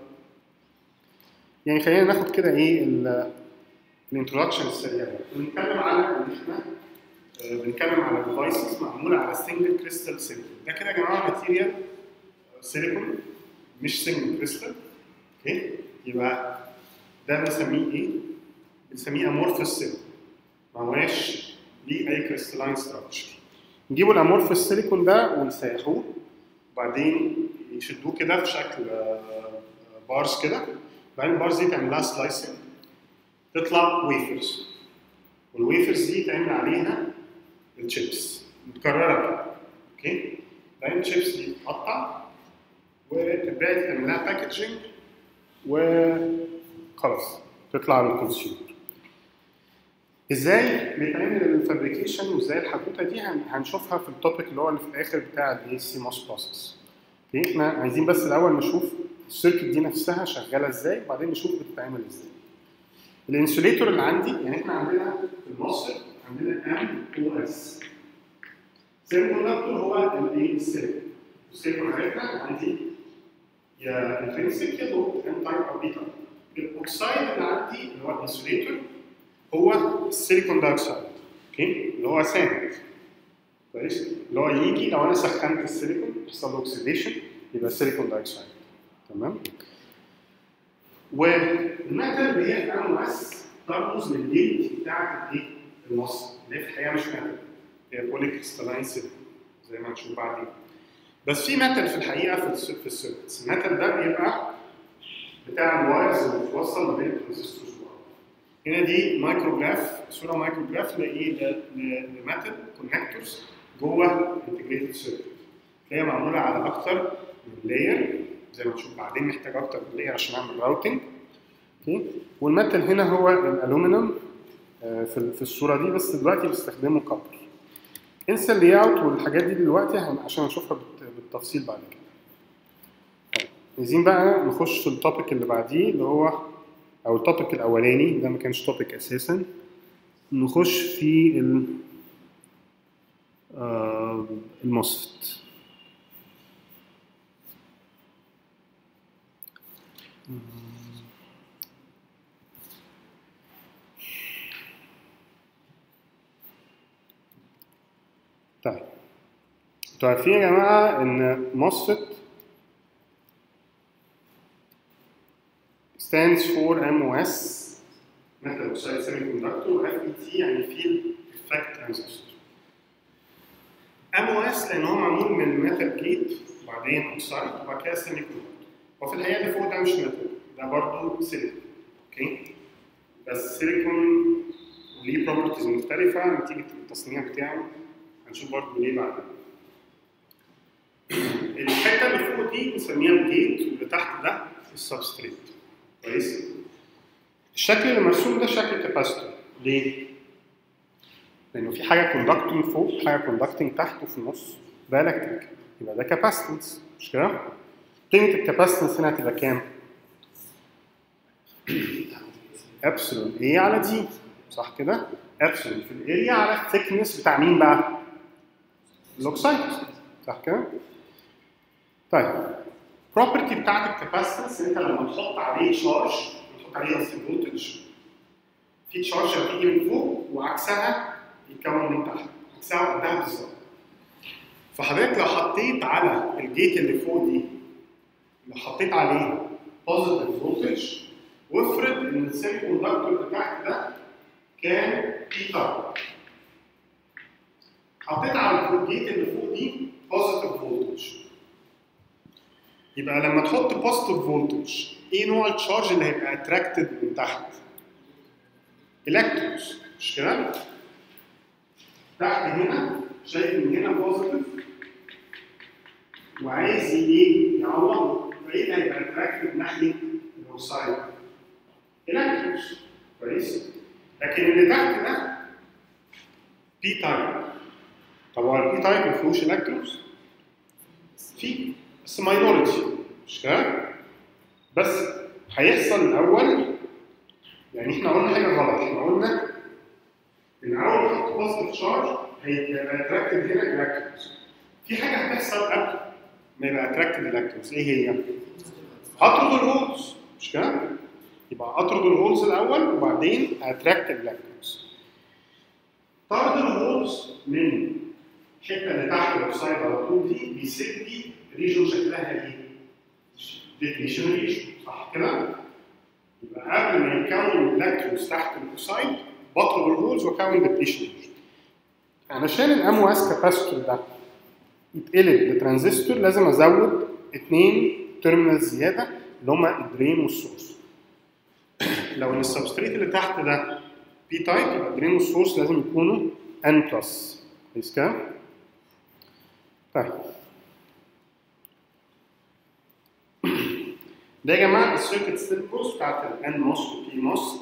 يعني خلينا ناخد كده ايه الانترودكشن السريع. بنتكلم على ان احنا بنتكلم على ديفايسز معموله على سنجل كريستال سيليكون. ده كده يا جماعه ماتيريال سيليكون مش سنجل كريستال. اوكي، يبقى ده بنسميه ايه؟ بنسميه امورفس سيليكون، ما هواش ليه اي كريستالاين ستراكشر. نجيبوا الامورفس سيليكون ده ونسيحوه، وبعدين يشدوه كده في شكل بارز كده، وبعدين البارز دي تعمل لها سلايسنج تطلع ويفرز، والويفرز دي تعمل عليها الشيبس متكرره كده. اوكي، بعدين الشيبس دي تتقطع وتبدا تعمل لها باكجنج وخلاص تطلع للكونسيومر. ازاي بيتعمل الفابريكيشن وازاي الحدوته دي هنشوفها في التوبيك اللي هو اللي في الاخر بتاع الاي سي موس بروسيس. اوكي، احنا عايزين بس الاول نشوف السيركت دي نفسها شغاله ازاي، وبعدين نشوف بتتعمل ازاي. الانسوليتور اللي عندي، يعني احنا عندنا في المصر عندنا MOS. سيميكوندكتور هو الايه؟ السيليكون. السيليكون عرفنا عندي يا انترنسيك يا دوت، ان تايب او بي تايب. الاوكسايد اللي عندي اللي هو الانسوليتور هو السيليكون دايوكسيد. اوكي، اللي هو ساند. كويس، اللي هو يجي لو انا سخنت السيليكون يحصل له اوكسيديشن يبقى السيليكون دايوكسيد. تمام. والميتال اللي هي MOS ترمز للجيت بتاعت الايه؟ المصل، اللي هي في الحقيقه مش ميتال، هي بولي كريستالاين سيليكون زي ما هنشوف بعدين. بس في ميتال في الحقيقه في السيركتس. الميتال ده بيبقى بتاع الوايرز اللي بتوصل ما بين الترانزستورز وبعض. هنا دي مايكروجراف، صوره مايكروجراف لايه؟ لميتال كونكتورز جوه انتجريتد سيركت. هي معموله على اكتر من لاير، زي ما نشوف بعدين محتاج اكتر من لاير عشان اعمل راوتنج. اوكي، والميتال هنا هو الالومنيوم في الصوره دي، بس دلوقتي بيستخدموا كابر. انسى اللي اوت والحاجات دي دلوقتي عشان نشوفها بالتفصيل بعد كده. طيب، عايزين بقى نخش في التوبيك اللي بعديه اللي هو، او التوبيك الاولاني ده ما كانش توبيك اساسا، نخش في الموسفت. طيب، انتوا عارفين يا جماعه ان MOSFET stands for MOS metal oxide semiconductor، و FET يعني field effect transistor. MOS لان هو معمول من ميتال جيت وبعدين اوكسايد وبعد كده سيميكوندكتور. وفي الحقيقه اللي فوق ده مش ميتال، ده برضه سيليكون. اوكي، بس سيليكون ليه بروبرتيز مختلفه نتيجه التصنيع بتاعه، هنشوف برضه ليه بعدين. الحته اللي فوق دي بنسميها الجيت، واللي تحت ده السبستريت. كويس؟ الشكل اللي مرسوم ده شكل كاباسيتور. ليه؟ لانه في حاجه كوندكتنج فوق، حاجه كوندكتنج تحت، وفي النص ده الكتريك، يبقى ده كاباسيتنس، مش كده؟ قيمه الكاباسيتنس هنا هتبقى كام؟ ابسلون اي على دي، صح كده؟ ابسلون في الاريا على الثيكنس بتاع مين بقى؟ الاوكسايد، صح كده؟ طيب، البروبرتي بتاعت الكاباسيتنس انت لما تحط عليه شارج، تحط عليه فولتج، في تشارج هتيجي من فوق وعكسها يتكون من تحت، عكسها قدامها بالظبط. فحضرتك لو حطيت على الجيت اللي فوق دي، لو حطيت عليه بوزيتيف فولتج، وافرض ان السيمي كوندكتور بتاعك ده كان بي تايب، حطيت على الجيت اللي فوق دي بوزيتيف فولتج، يبقى لما تحط بوزيتيف فولتج ايه نوع التشارج اللي هيبقى اتراكتد من تحت؟ الكترونز، مش كده؟ تحت هنا شايف ان هنا بوزيتيف وعايز ايه؟ يعوضه، فايه اللي هيبقى اتراكتد ناحيه الاوكسايد؟ الكترونز، كويس؟ لكن اللي تحت ده بي تايب. طب هو البي تايب ما فيهوش الكترونز؟ فيه، بس ماينورتي، مش كده؟ بس هيحصل الاول، يعني احنا قلنا حاجه غلط، احنا قلنا ان اول ما احط بوزيتيف تشارج هيبقى اتراكتد هنا الكترونز. في حاجه هتحصل قبل ما يبقى اتراكتد الكترونز، ايه هي؟ اطرد الهولز، مش كده؟ يبقى اطرد الهولز الاول وبعدين اتراكت الكترونز. طرد الهولز من الحته اللي تحت الاوكسايد على طول دي بيسيب لي ريجن شكلها ايه؟ ديبليشن ريجن، صح كده؟ يبقى قبل ما يكون الكترونز تحت الاوكسايد بطرد الهولز واكون ديبليشن ريجن. علشان الام او اس كاباسيتور ده يتقلب لترانزستور لازم ازود 2 تيرمينال زياده اللي هما الدرين والسورس. لو ان السبستريت اللي تحت ده بي تايب يبقى الدرين والسورس لازم يكونوا ان بلس، كويس كده؟ طيب ده يا جماعه السيركت سيمبلز بتاعت الان موس والبي موس.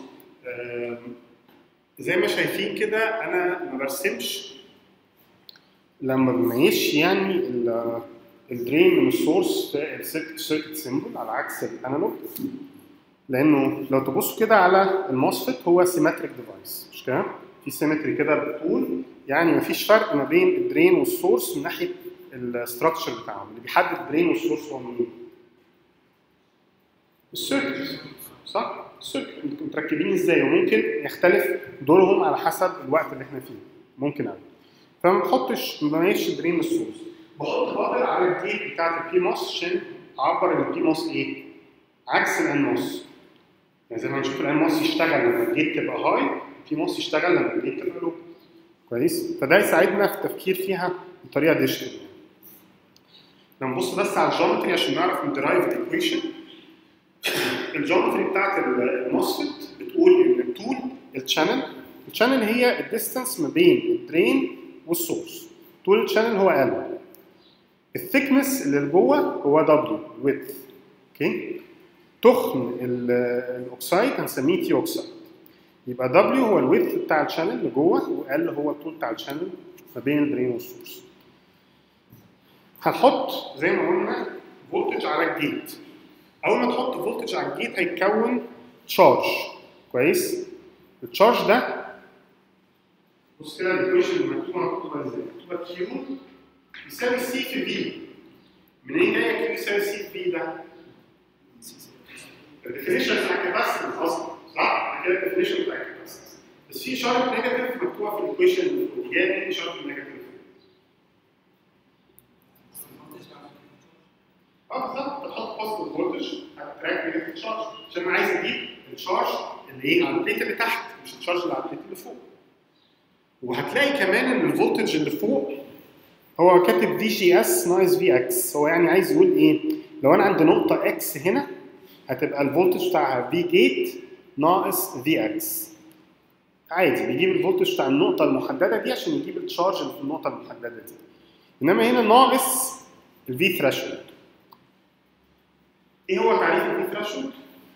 زي ما شايفين كده انا ما برسمش لما بميزش يعني الدرين من السورس في السيركت سيمبل على عكس الانالوج، لانه لو تبصوا كده على الموسفيت هو سيمتريك ديفايس، مش كده؟ في سيمتري كده بالطول، يعني مفيش فرق ما بين الدرين والسورس من ناحيه الاستراكشر بتاعهم. اللي بيحدد الدرين والسورس هو مين؟ السيركت، صح؟ السيركت متركبين ازاي؟ وممكن يختلف دورهم على حسب الوقت اللي احنا فيه، ممكن قوي. فما بحطش، ما بميزش الدرين من السورس، بحط بادر على الجيت بتاعت البي موس عشان اعبر ان البي موس ايه؟ عكس الان موس. يعني زي ما هنشوف الان موس يشتغل لما الجيت تبقى هاي، البي موس يشتغل لما الجيت تبقى لو، كويس؟ فده يساعدنا في التفكير فيها بطريقه ديجيتال. نبص بس على الجيومتري عشان نعرف ندرايف الايكويشن. الجيومتري بتاعت الموسفيت بتقول ان الطول الشانل هي الديستانس ما بين الدرين والسورس. طول الشانل هو ال. الثيكنس اللي جوه هو دبليو، الويدث، اوكي؟ تخن الاوكسايد هنسميه تي اوكسايد. يبقى دبليو هو الويدث بتاع الشانل اللي جوه، وال هو الطول بتاع الشانل ما بين الدرين والسورس. هنحط زي ما قلنا فولتج على الجيت. اول ما تحط فولتج على الجيت هيتكون تشارج، كويس؟ التشارج ده بص كده الايكويشن اللي مكتوبه ازاي؟ مكتوبه كيو يساوي سي في في. منين جايه كيو يساوي سي في في ده؟ الديفينيشن بتاع الكاباسيتنس اصلا، صح؟ كده الديفينيشن بتاع الكاباسيتنس. بس في اشاره نيجاتيف مكتوبه في الايكويشن اللي فوق، هي ايه اشاره النيجاتيف؟ بالظبط، تحط بوزيتيف فولتج هتراك نيجاتيف تشارج عشان انا عايز اجيب التشارج اللي ايه؟ على البليت اللي تحت، مش التشارج اللي على البليت اللي فوق. وهتلاقي كمان ان الفولتج اللي فوق هو كاتب في جي اس ناقص في اكس. هو يعني عايز يقول ايه؟ لو انا عندي نقطه اكس هنا هتبقى الفولتج بتاعها في جيت ناقص في اكس. عادي بيجيب الفولتج بتاع النقطه المحدده دي عشان يجيب التشارج اللي في النقطه المحدده دي. انما هنا ناقص الفي ثريشولد. ايه هو تعريف الفي ثريشولد؟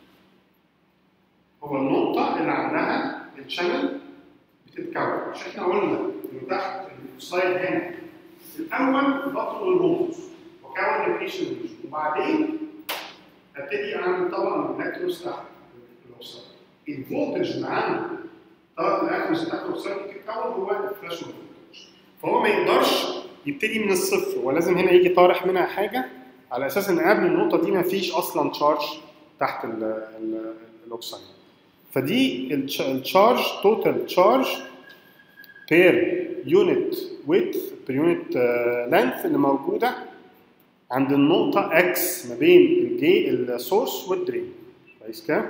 هو النقطه اللي عندها الشانل بتتكون. مش احنا قلنا ان تحت الاوكسايد هنا الاول بطل الفولتج وكون البيشن وبعدين ابتدي اعمل طبقه من الالكترونز تحت الاوكسايد. الفولتج اللي عند طبقه الالكترونز تحت الاوكسايد بتتكون هو الثريشولد فولتج. فهو ما يقدرش يبتدي من الصفر، ولازم هنا يجي طارح منها حاجه على اساس ان قبل النقطه دي ما فيش اصلا تشارج تحت الاوكسايد. فدي التشارج توتال تشارج بير يونت ويدث بير يونت لينث اللي موجوده عند النقطه اكس ما بين السورس والدرين، كويس كده؟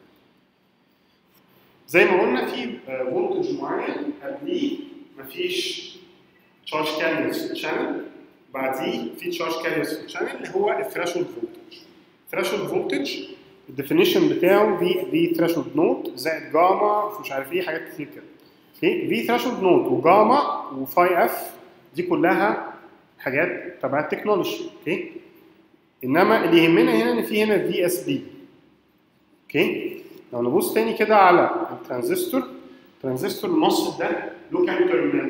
زي ما قلنا في فولتج معين قبليه مفيش تشارج كاريرز في الشانل، بعديه في تشارج كاريرز في الشانل اللي هو الثريشولد فولتج. الثريشولد فولتج الديفينيشن بتاعه في ثريشولد نوت زائد جاما مش عارف ايه حاجات كتير كده. اوكي في ثريشولد نوت وجاما وفاي اف دي كلها حاجات تبع التكنولوجي. اوكي انما اللي يهمنا هنا ان في هنا في اس بي. اوكي لو نبص تاني كده على الترانزستور، الترانزستور الموسفيت ده له كام تيرمينال؟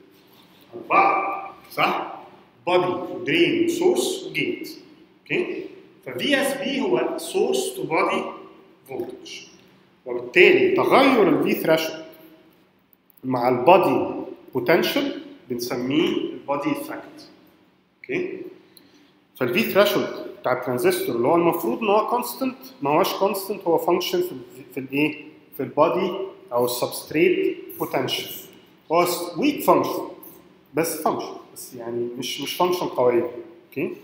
4 صح؟ بادي درين سورس وجيت. اوكي ففي اس بي هو سورس تو بادي فولتج، وبالتالي تغير الفي ثريشولد مع البادي بوتنشال بنسميه البادي افكت. اوكي فالفي ثريشولد بتاع الترانزستور اللي هو المفروض ان هو كونستنت ما هوش كونستنت، هو فانكشن في الايه؟ في البادي او السبستريت بوتنشال. هو ويك فانكشن بس فانكشن، بس يعني مش فانكشن قويه. اوكي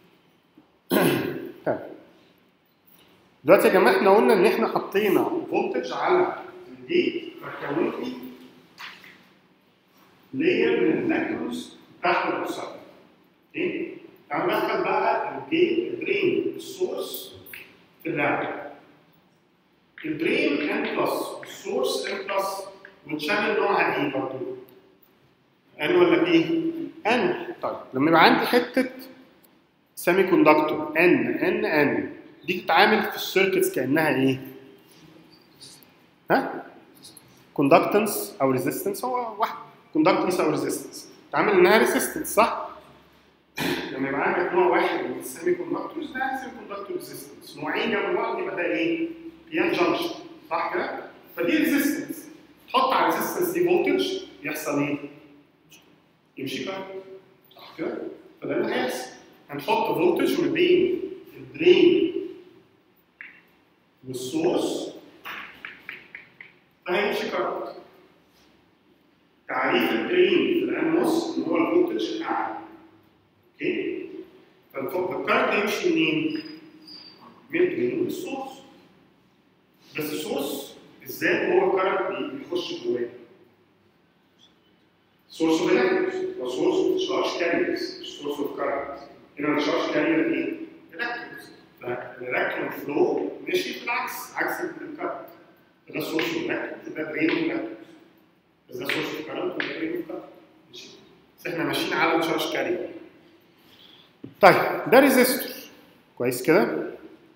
طيب دلوقتي يا جماعه احنا قلنا ان احنا حطينا فولتج على الجيت فكونت لي لاير من الالكترونز تحت الاوسايد. اوكي تعالوا ندخل بقى الجيت الدرين السورس في اللعبه. الدرين ان بلس والسورس ان بلس والشانل نوعها ايه برضه؟ ان ولا بي؟ ان. طيب لما يبقى عندي حته سيمي كوندكتور ان دي تتعامل في السيركتس كانها ايه؟ ها؟ كوندكتنس او ريزيستنس، هو واحد كوندكتنس او ريزيستنس تتعامل انها ريزيستنس صح؟ لما يبقى عندك نوع واحد من السيمي كوندكتورز ده سيمي كوندكتور ريزيستنس، نوعين جنب بعض يبقى ده ايه؟ بيان جانكشن صح كده؟ فدي ريزيستنس، تحط على الريزيستنس دي فولتج يحصل ايه؟ يمشي كارنت صح كده؟ فده اللي هيحصل. هنحط فولتج ما بين الدرين والسورس فهيمشي كارنت. تعريف الدرين في الانوس ان هو الفولتج الاعلى. اوكي؟ فالكارنت هيمشي منين؟ من الدرين والسورس. بس السورس بالذات هو الكارنت بيخش جواه. سورس اوف الكترونز وسورس تشارج كاريرز مش سورس اوف كارنت. هنا التشارج كارير ايه؟ الكترونز. فالالكترون فلو ماشي في العكس، عكس الكارنت. ده سورس اوف الكترونز وده درين اوف الكترونز. بس ده سورس اوف كارنت وده درين اوف الكترونز. ماشي. بس احنا ماشيين على التشارج كارير. طيب ده ريزيستور كويس كده؟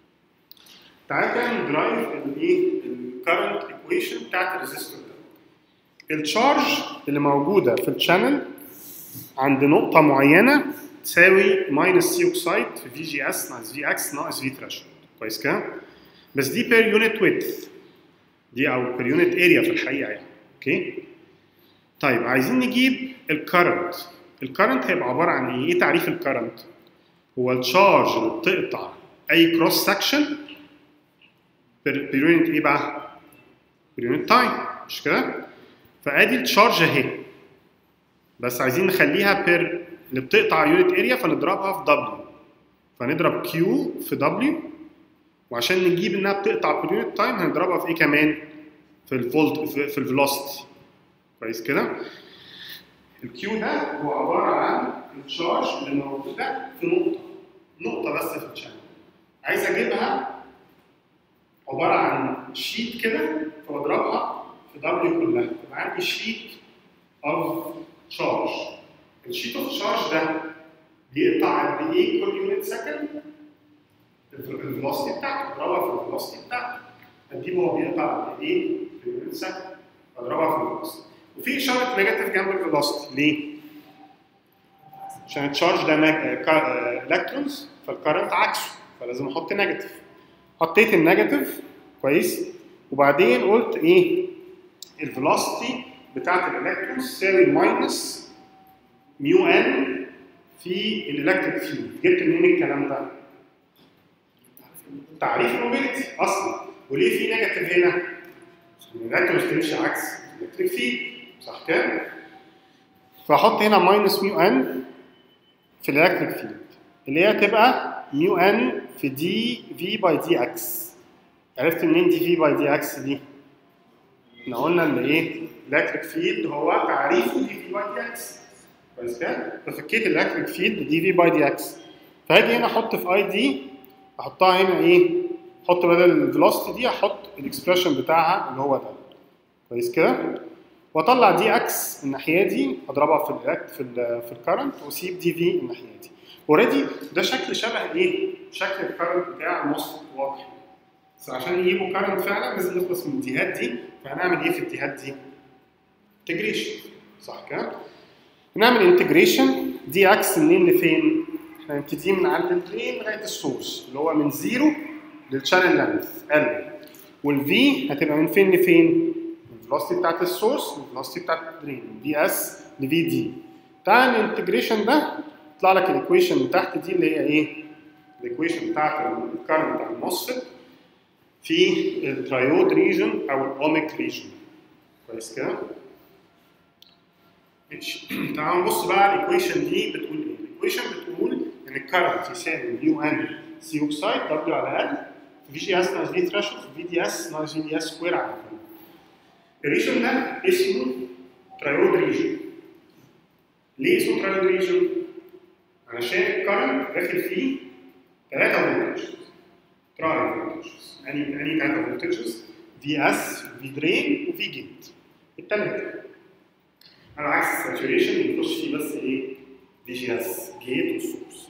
تعالى كده ندرايف الايه؟ الكارنت ايكويشن بتاعت الريزيستور ده. التشارج اللي موجوده في الشانل عند نقطه معينه تساوي ماينس سي اوكسايد في في جي اس ناقص في اكس ناقص في ثريشولد كويس كده؟ بس دي بير يونت ويدث دي او بير يونت اريا في الحقيقه يعني. اوكي؟ طيب عايزين نجيب الكارنت. الكارنت هيبقى عباره عن ايه؟ ايه تعريف الكارنت؟ هو التشارج اللي بتقطع اي كروس سكشن بير يونت ايه بقى؟ بير يونت تايم مش كده؟ فادي التشارج اهي، بس عايزين نخليها بير اللي بتقطع يونت اريا فنضربها في دبليو، فنضرب كيو في دبليو، وعشان نجيب انها بتقطع بير يونت تايم هنضربها في ايه كمان؟ في الفولت في الفيلوسيتي كويس كده؟ الكيو ده هو عباره عن التشارج اللي موجوده في نقطه بس في الشانل. عايز اجيبها عباره عن شيت كده فبضربها في دبليو كلها، يبقى عندي شيت اوف تشارج. الشيت اوف تشارج ده بيقطع قد ايه كل يونت سكند؟ الفيلوسيتي بتاعته، اضربها في الفيلوسيتي بتاعته. هتجيب هو بيقطع قد ايه في يونت سكند، اضربها في الفيلوسيتي. وفي اشاره نيجاتيف جنب الفيلوسيتي، ليه؟ عشان التشارج ده الكترونز فالكرنت عكسه، فلازم احط نيجاتيف. حطيت النيجاتيف كويس، وبعدين قلت ايه؟ الفيلوسيتي بتاعت الالكترونز تساوي ماينس ميو ان في الالكتريك فيلد. جبت منين الكلام ده؟ تعريف الموبيليتي اصلا. وليه في نيجاتيف هنا؟ عشان الالكترونز تمشي عكس الالكتريك فيلد صح كده؟ فاحط هنا ماينس ميو ان في الالكتريك فيلد اللي هي تبقى ميو ان في دي في باي دي اكس. عرفت منين دي في باي دي اكس دي؟ احنا قلنا ان ايه؟ الالكتريك فيلد هو تعريفه دي في باي دي اكس كويس كده؟ ففكيت الالكتريك فيلد دي في باي دي اكس، فهاجي هنا احط في اي دي احطها هنا ايه؟ احط بدل الفيلوسيتي دي احط الاكسبريشن بتاعها اللي هو ده. كويس كده؟ واطلع دي اكس الناحيه دي اضربها في الكرنت واسيب دي في الناحيه دي. اوريدي ده شكل شبه ايه؟ شكل الكرنت بتاع الموسفيت واضح. بس عشان يجيبوا كرنت فعلا لازم نخلص من الجهات دي، فهنعمل ايه في الجهات دي؟ انتجريشن. صح كده؟ نعمل انتجريشن دي اكس منين لفين؟ احنا هنبتدي من عند الدرين لغايه السورس اللي هو من 0 للشانل لينث ال، والفي هتبقى من فين لفين؟ الفيلوسيتي بتاعت السورس والفيلوسيتي بتاعت الدرين في اس لفي دي. تعال الانتجريشن ده يطلع لك الايكويشن اللي تحت دي اللي هي ايه؟ الايكويشن بتاعت الكارنت بتاع الموسفيت في الترايود ريجن او الاوميك ريجن. كويس كده؟ ماشي. تعالوا نبص بقى على الايكويشن دي بتقول ايه؟ الايكويشن بتقول ان الكارنت يساوي ميو ان سي اوكسايد دبليو على ال في جي اس ناقص في ثريشولد في دي اس ناقص في دي اس سكوير على ال. الريجن ده اسمه ترايود ريجن. ليه اسمه ترايود ريجن؟ علشان الكارنت داخل فيه 3 فولتجز. تراي فولتجز. اني 3 فولتجز؟ في اس وفي درين وفي جيت. الثلاثه. على عكس الساتوريشن بيخش فيه بس ايه؟ في جي اس جيت والسورس.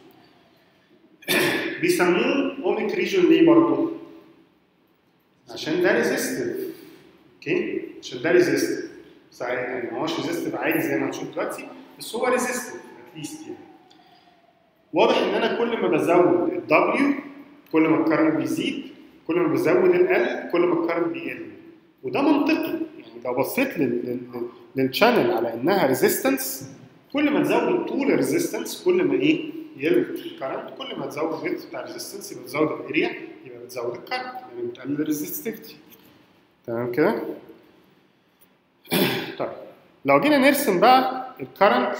بيسموه اوميك ريجن ليه برضه؟ عشان ده ريزيستيف. اوكي؟ عشان ده ريزيستيف. صحيح يعني ما هوش ريزيستيف عادي زي ما هنشوف دلوقتي، بس هو ريزيستيف اتليست يعني. واضح ان انا كل ما بزود الدبليو كل ما الكرنت بيزيد، كل ما بزود ال كل ما الكرنت بيقل. وده منطقي، يعني لو بصيت للشانل على انها ريزيستنس، كل ما تزود طول الريزيستنس كل ما ايه؟ يقل الكرنت، كل ما تزود الويدث بتاع الريزيستنس يبقى تزود الاريا يبقى بتزود الكرنت، يعني بتقلل الريزستيفيتي. تمام كده؟ طيب لو جينا نرسم بقى الكرنت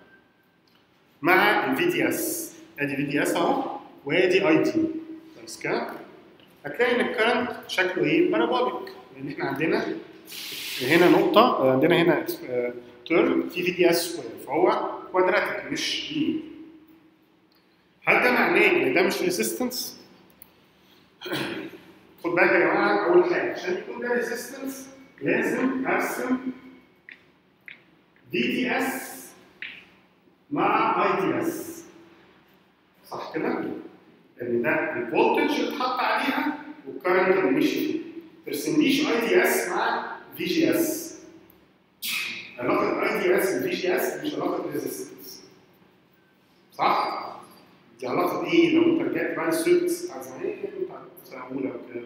مع الفي دي اس، ادي في دي اس اهو وادي اي دي. كويس كده؟ هتلاقي ان الكرنت شكله ايه؟ بارابوليك، لان احنا عندنا هنا نقطة، عندنا هنا تيرم في دي اس سكوير، فهو كوادراتيك مش لينير. هل ده معناه ان ده مش ريزيستنس؟ خد بالك يا جماعة، أول حاجة عشان يكون ده ريزيستنس لازم أرسم في دي اس مع اي دي اس. صح كده؟ لأن ده الفولتج اللي اتحط عليها والكرنت اللي مشي فيه. ما ترسمليش اي دي اس مع في جي اس. علاقة اي دي اس وفي جي اس مش علاقة ريزيستنس. صح؟ دي علاقة ايه؟ لو انت رجعت بقى السيركتس بتاع زمان بتاع سنة أولى وكده.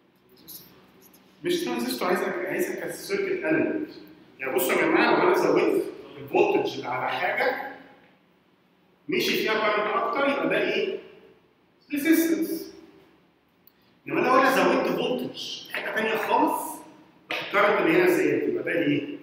مش ترانزستور، عايزك كسيركت اليمنت. يعني بصوا يا جماعة، لو انا زودت الفولتج اللي على حاجة مشي فيها كارنت أكتر يبقى ده ايه؟ ريزيستنس. انما لو انا زودت فولتج حاجة تانية خالص الكارنت اللي هنا زاد يبقى ده ايه؟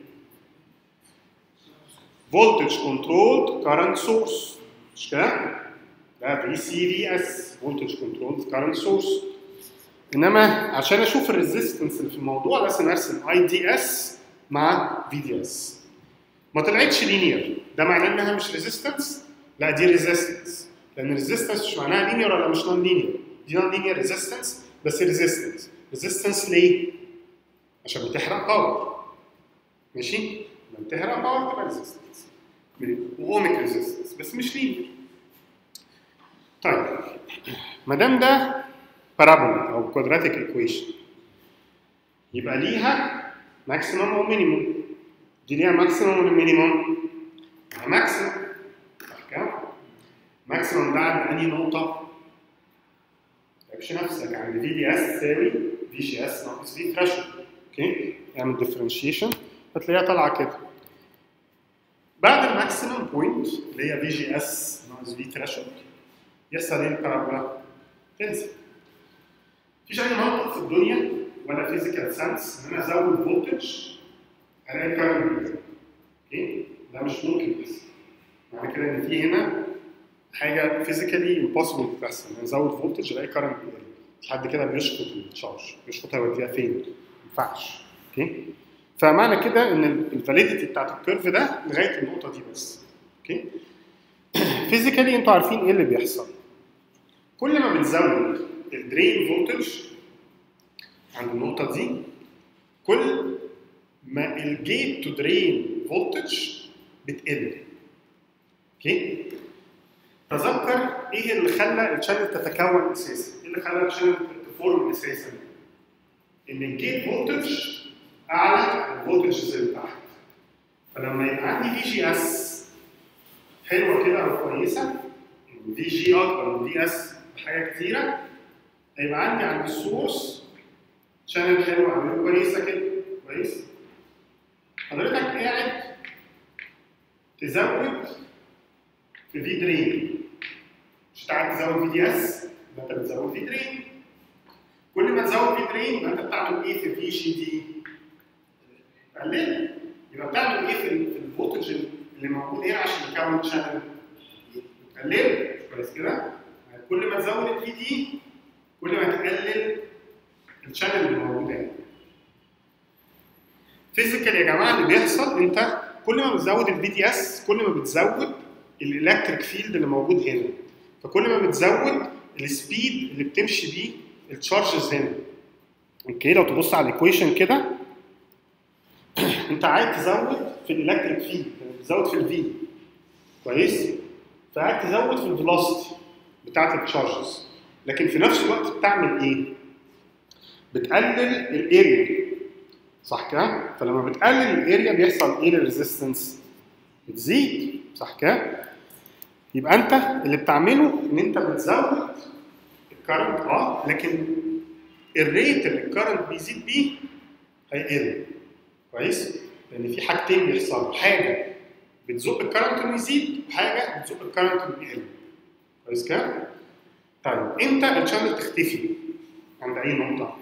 فولتج كنترولد كارنت سورس. مش كده؟ ده في سي في اس فولتج كنترولد كارنت سورس. انما عشان اشوف الريزيستنس اللي في الموضوع لازم ارسم اي دي اس مع في دي اس. ما طلعتش لينير، ده معناه انها مش ريزيستنس؟ لا دي ريزيستنس، لان الريزيستنس مش معناها لينير ولا مش نون لينير. دي نون لينير ريزيستنس بس ريزيستنس. ريزيستنس ليه؟ عشان بتحرق باور. ماشي؟ لما بتحرق باور تبقى ريزيستنس. واوميك ريزيستنس بس مش لينير. طيب ما دام ده بارابولا او كوادراتيك ايكويشن يبقى ليها ماكسيمم او مينيمم. دي ليها ماكسيمم ولا مينيمم؟ ماكسيمم. صح كده؟ ماكسيمم ده عند انهي نقطة؟ ما تتعبش نفسك، عند في دي اس تساوي في جي اس ناقص في ثريشولد. اوكي؟ اعمل ديفرنشيشن هتلاقيها طالعة كده. بعد الماكسيمم بوينت اللي هي في جي اس ناقص في ثريشولد يحصل ايه البارابولا؟ تنزل. مفيش اي منطق في الدنيا ولا فيزيكال سنس ان انا ازود فولتج الاقي الكرنت بيزيد. اوكي؟ ده مش ممكن يحصل. معنى كده ان في هنا حاجه فيزيكالي امبوسيبل تحصل، ان انا ازود فولتج الاقي كرنت بيقل. في حد كده بيشفط التشارج، بيشفطها يوديها فين؟ ما ينفعش. اوكي؟ فمعنى كده ان الفاليديتي بتاعت الكيرف ده لغايه النقطه دي بس. اوكي؟ فيزيكالي انتوا عارفين ايه اللي بيحصل. كل ما بتزود الدرين فولتج عند النقطه دي كل ما الجيت تو درين فولتج بتقل. اوكي؟ تذكر ايه اللي خلى الشانل تتكون اساسا؟ ايه اللي خلى الشانل تفورم اساسا؟ ان الجيت فولتج اعلى من الفولتجز اللي تحت. فلما يبقى عندي في جي اس حلوه كده او كويسه، في جي اكبر من في اس بحاجه كتيره، هيبقى عند السورس شانل حلوه او كويسه كده. كويس؟ حضرتك قاعد تزود في في درين، مش قاعد تزود في دي اس، يبقى انت بتزود في درين. كل ما تزود في درين يبقى انت بتعمل ايه في في جي دي؟ تقلل. يبقى بتعمل ايه في الفولتج اللي موجود هنا عشان يكون شانل؟ تقلل. كويس كده؟ كل ما تزود الفي دي كل ما تقلل الشانل اللي موجود هنا. فيزيكال يا جماعه اللي بيحصل، انت كل ما بتزود الفي دي اس كل ما بتزود الالكتريك فيلد اللي موجود هنا، فكل ما بتزود السبيد اللي بتمشي بيه التشارجز هنا. اوكي؟ لو تبص على الايكويشن كده انت عايز تزود في الالكتريك فيلد، بتزود في الفي. كويس؟ فعايز تزود في الفيلوسيتي بتاعت التشارجز، لكن في نفس الوقت بتعمل ايه؟ بتقلل الاريا. صح كده؟ فلما بتقلل الاريا بيحصل ايه للريزيستنس؟ بتزيد. صح كده؟ يبقى انت اللي بتعمله ان انت بتزود الكرنت لكن الريت اللي الكرنت بيزيد بيه هيقل. كويس؟ لان في حاجتين بيحصلوا، حاجه بتزق الكرنت انه يزيد وحاجه بتزق الكرنت انه يقل. كويس كده؟ طيب امتى الشانل تختفي؟ عند اي نقطه؟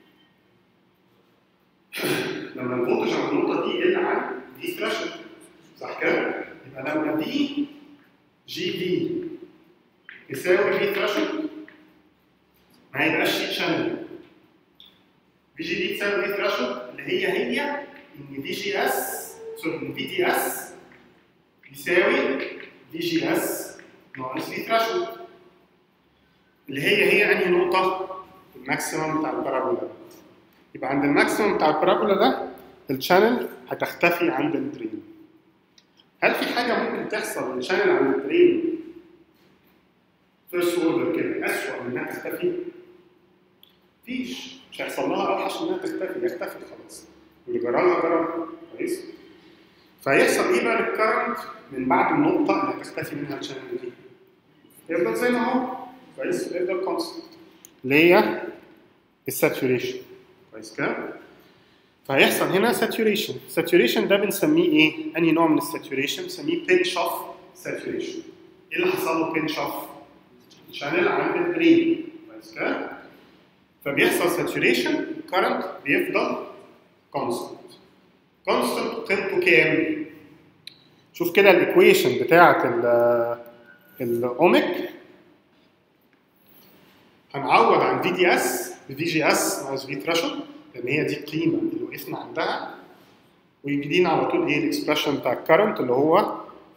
لما الفولتج عند النقطه دي يقل عن دي ثريشولد. صح كده؟ يبقى لما دي جي دي يساوي في ثريشولد ما هيبقاش في شانل. في جي دي تساوي في ثريشولد اللي هي ان في جي اس ان في دي اس يساوي في جي اس ناقص في ثريشولد، اللي هي انهي نقطه؟ الماكسيمم بتاع البارابولا. يبقى عند الماكسيمم بتاع البارابولا ده الشانل هتختفي عند الدرين. هل في حاجه ممكن تحصل للشانل عند الدرين فيرست اوردر كده اسوء من انها تختفي؟ مفيش، مش هيحصل لها اوحش من انها تختفي، اختفت خلاص. واللي جرى لها جرى. كويس؟ فيحصل ايه بقى للكرنت من بعد النقطه اللي هتختفي منها الشانل دي؟ يفضل زي ما هو. كويس؟ يفضل كونستنت اللي هي الساتوريشن. كويس كده؟ فهيحصل هنا ساتوريشن. الساتوريشن ده بنسميه ايه؟ انهي نوع من الساتوريشن؟ بنسميه بينش اوف ساتوريشن. ايه اللي حصل له بينش اوف؟ الشانل عند الدرين. كويس كده؟ فبيحصل ساتوريشن، الكرنت بيفضل كونستنت. كونستنت قيمته كام؟ شوف كده الايكويشن بتاعت الاوميك، هنعوض عن في دي اس بفي جي اس ناقص في ثريشولد، لان هي دي القيمه اللي وقفنا عندها، ويجي لنا على طول ايه الاكسبريشن بتاع الكرنت اللي هو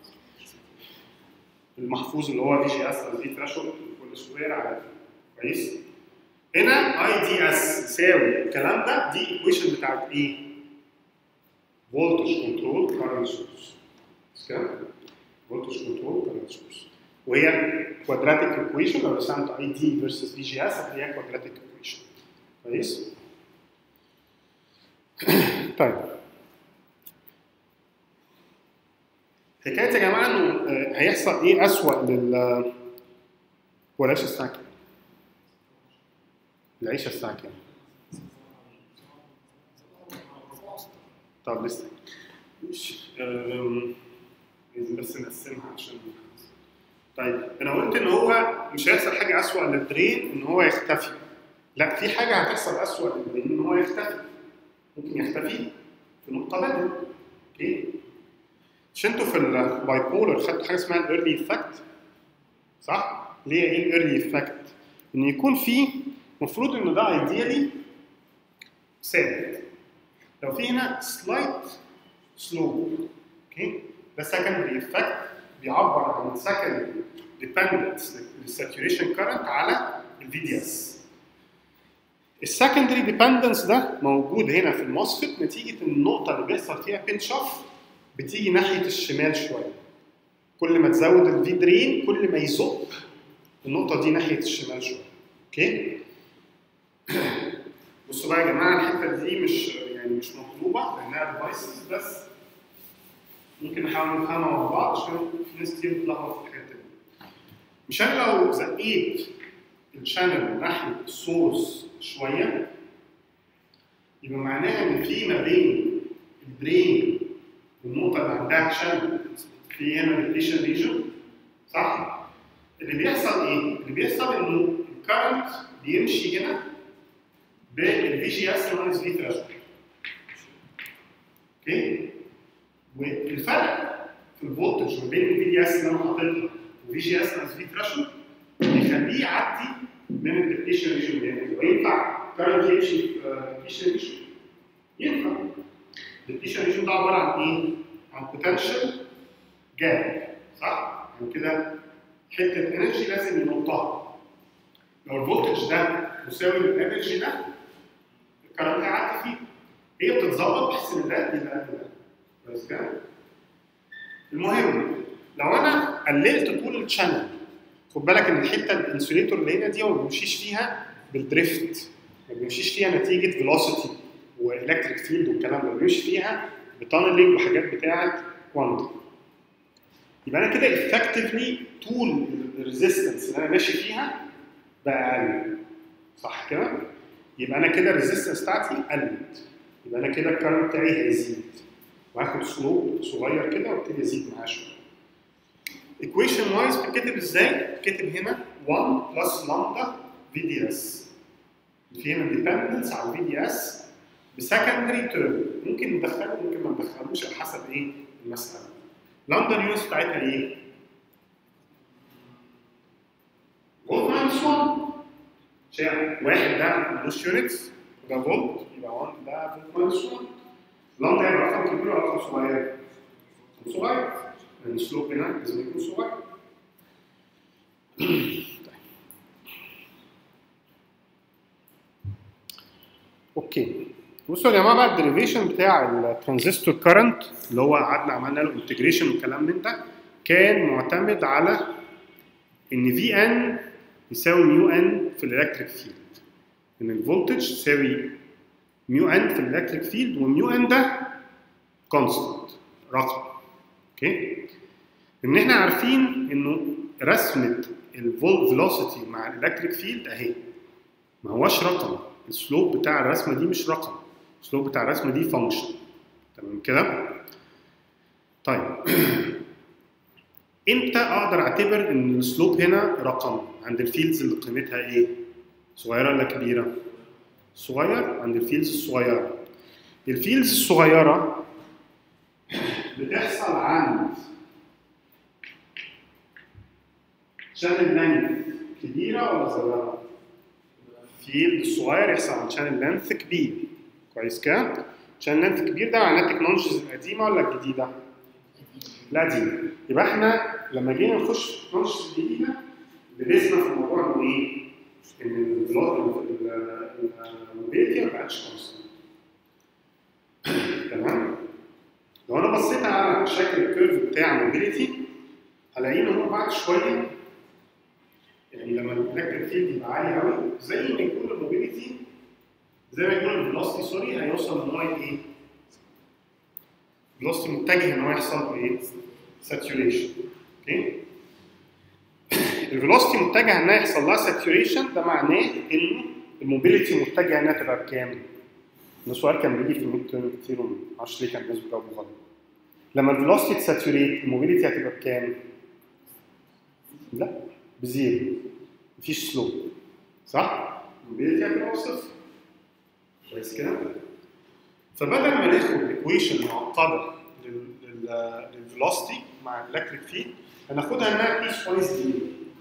المحفوظ اللي هو في جي اس ناقص في ثريشولد كل سكوير على. كويس؟ هنا اي دي اس يساوي الكلام ده، دي ايكويشن بتاعت ايه؟ فولتج كنترول كارنت سورس. كده؟ فولتج كنترول كارنت سورس، وهي كوادراتيك ايكويشن. لو رسمت اي دي فيرسس في جي اس هتلاقيها كوادراتيك ايكويشن. كويس؟ طيب حكايه يا جماعه انه هيحصل ايه اسوء لل بلاش الساعه كام؟ العيشه الساعه كام؟ طب لسه مش لازم بس نقسمها عشان. طيب انا قلت ان هو مش هيحصل حاجه اسوء للدرين ان هو يختفي. لا، في حاجه هتحصل اسوء للدرين ان هو يختفي. ممكن يختفي في نقطه بدل. اوكي؟ مش انتوا في الباي بولر خدتوا حاجه اسمها الايرلي افكت؟ صح؟ ليه ايه الايرلي افكت؟ ان يكون في المفروض ان ده ايديالي ثابت. لو في هنا سلايت سلوب، اوكي؟ ده سكندري افكت بيعبر عن سكندري ديبندنس للساتوريشن كارنت على الفي دي اس. السكندري ديبندنس ده موجود هنا في الموسفيت نتيجه ان النقطه اللي بيحصل فيها بينش اوف بتيجي ناحيه الشمال شويه. كل ما تزود الفي درين كل ما يزق النقطه دي ناحيه الشمال شويه. اوكي؟ بصوا بقى يا جماعه الحته دي مش مطلوبه لانها ديفايسز، بس ممكن نحاول نفهمها مع بعض عشان في ناس كتير بتلخبط في الحته دي. مش انا لو زقيت الشانل ناحيه السورس شويه يبقى معناها ان في ما بين الدرين والنقطه اللي عندها شانل في هنا ديبليشن ريجن، صح؟ اللي بيحصل ايه؟ اللي بيحصل انه الكرنت بيمشي هنا بالفي جي اس ناقص في ثريشولد. اوكي؟ والفرق في الفولتج ما بين الفي دي اس اللي انا حاططها وفي جي اس ناقص في ثريشولد بيخليه يعدي من الديبليشن ريجن يعني. وينفع كرنت يمشي في الديبليشن ريجن؟ ينفع. الديبليشن ريجن ده عباره عن ايه؟ عن بوتنشال جاب، صح؟ يعني كده حته انرجي لازم ينطها. لو الفولتج ده مساوي للانرجي ده الكرنت هيعدي فيه. هي بتتظبط بحيث ان ده يبقى ده. كويس كده؟ المهم لو انا قللت طول الشانل، خد بالك ان الحته الانسوليتور اللي هنا دي ما بيمشيش فيها بالدريفت، ما بيمشيش فيها نتيجه فيلوسيتي والكتريك فيلد والكلام ده، بيمشي فيها بتانلينج وحاجات بتاعه كوانتم. يبقى انا كده افكتفلي طول الريزيستنس اللي انا ماشي فيها بقى اقل، صح كده؟ يبقى انا كده الريزيستنس بتاعتي قلت، يبقى انا كده الكرنت بتاعي هيزيد وهاخد سلوب صغير كده وابتدي ازيد معاه شويه. ايكويشن وايز بتتكتب ازاي؟ بتتكتب هنا 1 بلس لامدا في دي اس. في هنا ديبندنس على الفي دي اس بسكندري تيرم، ممكن ندخله ممكن ما ندخلوش على حسب ايه المساله. لامدا اليونتس بتاعتها ايه؟ فولت ماينس 1. شايف؟ واحد ده ملوش يونتس وده فولت، يبقى 1 ده فولت ماينس 1. لامدا يبقى رقم كبير ولا رقم صغير؟ رقم صغير. يعني السلوب هنا لازم يكون صغير. اوكي. بصوا يا جماعه بقى الديريفيشن بتاع الترانزستور كارنت اللي هو قعدنا عملنا له انتجريشن والكلام من ده كان معتمد على ان في ان يساوي ميو ان في الالكتريك فيلد. ان الفولتج يساوي ميو ان في الالكتريك فيلد، وميو ان ده كونستانت رقم. اوكي؟ ان احنا عارفين انه رسمه الفولت فيلوسيتي مع الالكتريك فيلد اهي ما هوش رقم، السلوب بتاع الرسمه دي مش رقم، السلوب بتاع الرسمه دي فانكشن. تمام كده؟ طيب امتى اقدر اعتبر ان السلوب هنا رقم عند الفيلدز اللي قيمتها ايه؟ صغيره ولا كبيره؟ صغير عند الفيلدز الصغيره. الفيلدز الصغيره بتحصل عند شانل لينث كبيره ولا صغيره؟ الفيلد الصغير يحصل عند شانل لينث كبير. كويس كده؟ شانل لينث كبير ده معناه التكنولوجيز القديمه ولا الجديده؟ القديمه. يبقى احنا لما جينا نخش في التكنولوجيز الجديده درسنا في الموضوع انه ايه؟ ان الموبيليتي ما بقتش كونستنت. تمام؟ لو انا بصيت على شكل الكيرف بتاع الموبيليتي هلاقيه ان هو بعد شويه يعني لما الالكتريك فيلد يبقى عالي قوي زي ما يكون الموبيليتي زي ما يكون الفيلوسيتي سوري هيوصل ان هو ايه؟ الفيلوسيتي متجه ان هو يحصل له ايه؟ ساتوريشن. اوكي؟ الفيلوسيتي متجهه انها يحصل لها ساتوريشن، ده معناه ان الموبيليتي متجهه انها تبقى بكام؟ ده سؤال كان بيجي في الميد تيرم كتير وما اعرفش ليه كان الناس بتجاوبه غلط. لما الفيلوسيتي تساتوريت الموبيليتي هتبقى بكام؟ لا بزيرو، مفيش سلوب، صح؟ الموبيليتي هتبقى بصفر. كويس كده؟ فبدل ما ناخد ايكويشن معقده للفيلوسيتي مع الالكتريك فيلد هناخدها انها بيس وايز لينير.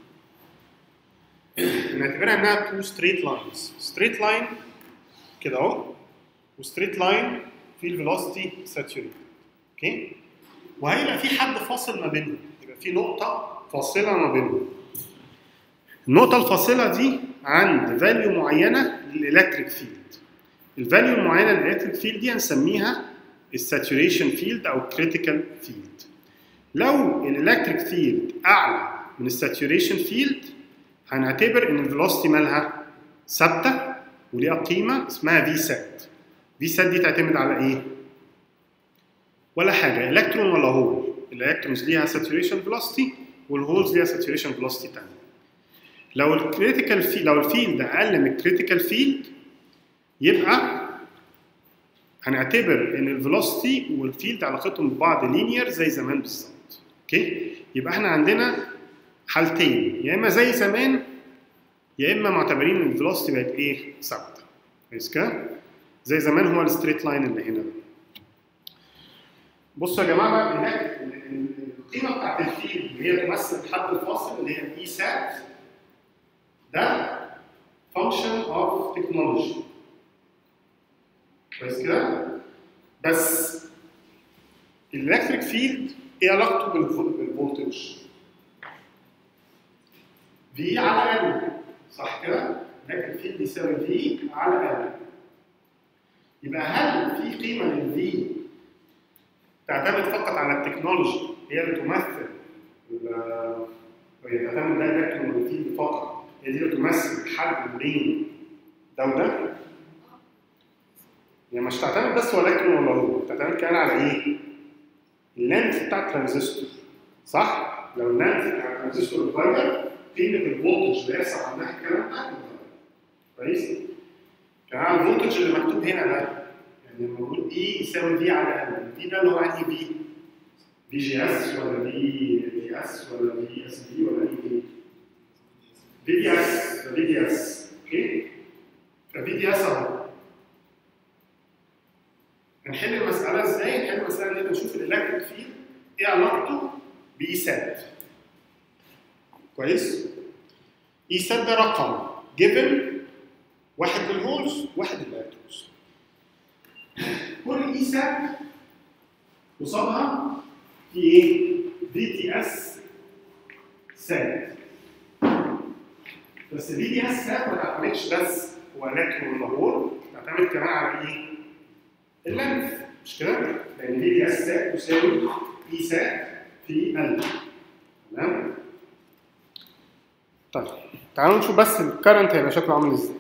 نعتبرها انها تو ستريت لاينز، ستريت لاين كده اهو وستريت لاين في الفيلوسيتي ساتوريت. اوكي؟ وهيبقى في حد فاصل ما بينهم، يبقى في نقطه فاصله ما بينهم. النقطه الفاصله دي عند فاليو معينه الالكتريك فيلد. الفاليو المعينه للالكتريك فيلد دي هنسميها الساتوريشن فيلد او الكريتيكال فيلد. لو الالكتريك فيلد اعلى من الساتوريشن فيلد هنعتبر ان الفيلوسيتي مالها ثابته وليها قيمه اسمها في سات. في سات دي تعتمد على ايه؟ ولا حاجه، الكترون ولا هول. الالكترونز ليها ساتوريشن فيلوسيتي والهولز ليها ساتوريشن فيلوسيتي ثانيه. لو الكريتيكال فيلد، لو الفيلد اقل من الكريتيكال فيلد يبقى هنعتبر ان الفيلوسيتي والفيلد علاقتهم ببعض لينير زي زمان بالظبط. اوكي؟ يبقى احنا عندنا حالتين، يا اما زي زمان يا اما معتبرين ان الفيلوسيتي بقت ايه؟ ثابته. كويس كده؟ زي زمان هو الستريت لاين اللي هنا ده. بصوا يا جماعه بقى القيمه بتاعت الفيلد اللي هي تمثل الحد الفاصل اللي هي الاي سات ده فانكشن اوف تكنولوجي. كويس كده؟ بس الالكتريك فيلد ايه علاقته بالفولتج؟ في على ال، صح كده؟ الالكتريك فيلد يساوي في على ال. يبقى هل في قيمه للفي تعتمد فقط على التكنولوجي هي اللي تمثل تعتمد ده الالكترون والفيلد فقط هي دي اللي تمثل الحد بين ده وده؟ يعني مش تعتمد بس هو الكترون ولا هو، تعتمد كمان على ايه؟ اللينث بتاع الترانزستور، صح؟ لو اللينث بتاع الترانزستور اتغير قيمه الفولتج اللي هيحصل عندها الكلام ده هتتغير. كويس؟ كمان الفولتج اللي مكتوب هنا ده يعني لما نقول اي يساوي في على ال، في ده اللي هو انهي في؟ في جي اس ولا في اس ولا في اس بي ولا اي في؟ في دي اس، في دي اس، اوكي؟ ففي دي اس اهو. هنحل المسألة ازاي؟ نحل المسألة ان احنا نشوف الالكتريك فيلد ايه علاقته باي سات. كويس؟ اي سات ده رقم جيفن واحد للهولز واحد للالكترونز. كل اي سات قصادها في ايه؟ في تي اس سات. بس في تي اس سات ما تعتمدش بس هو الكترون ولا هول، تعتمد كمان على ايه؟ اللينث، مش كده؟ لان في تي اس سات تساوي اي سات في ال. تمام؟ طيب تعالوا نشوف بس الكرنت هيبقى شكله عامل ازاي.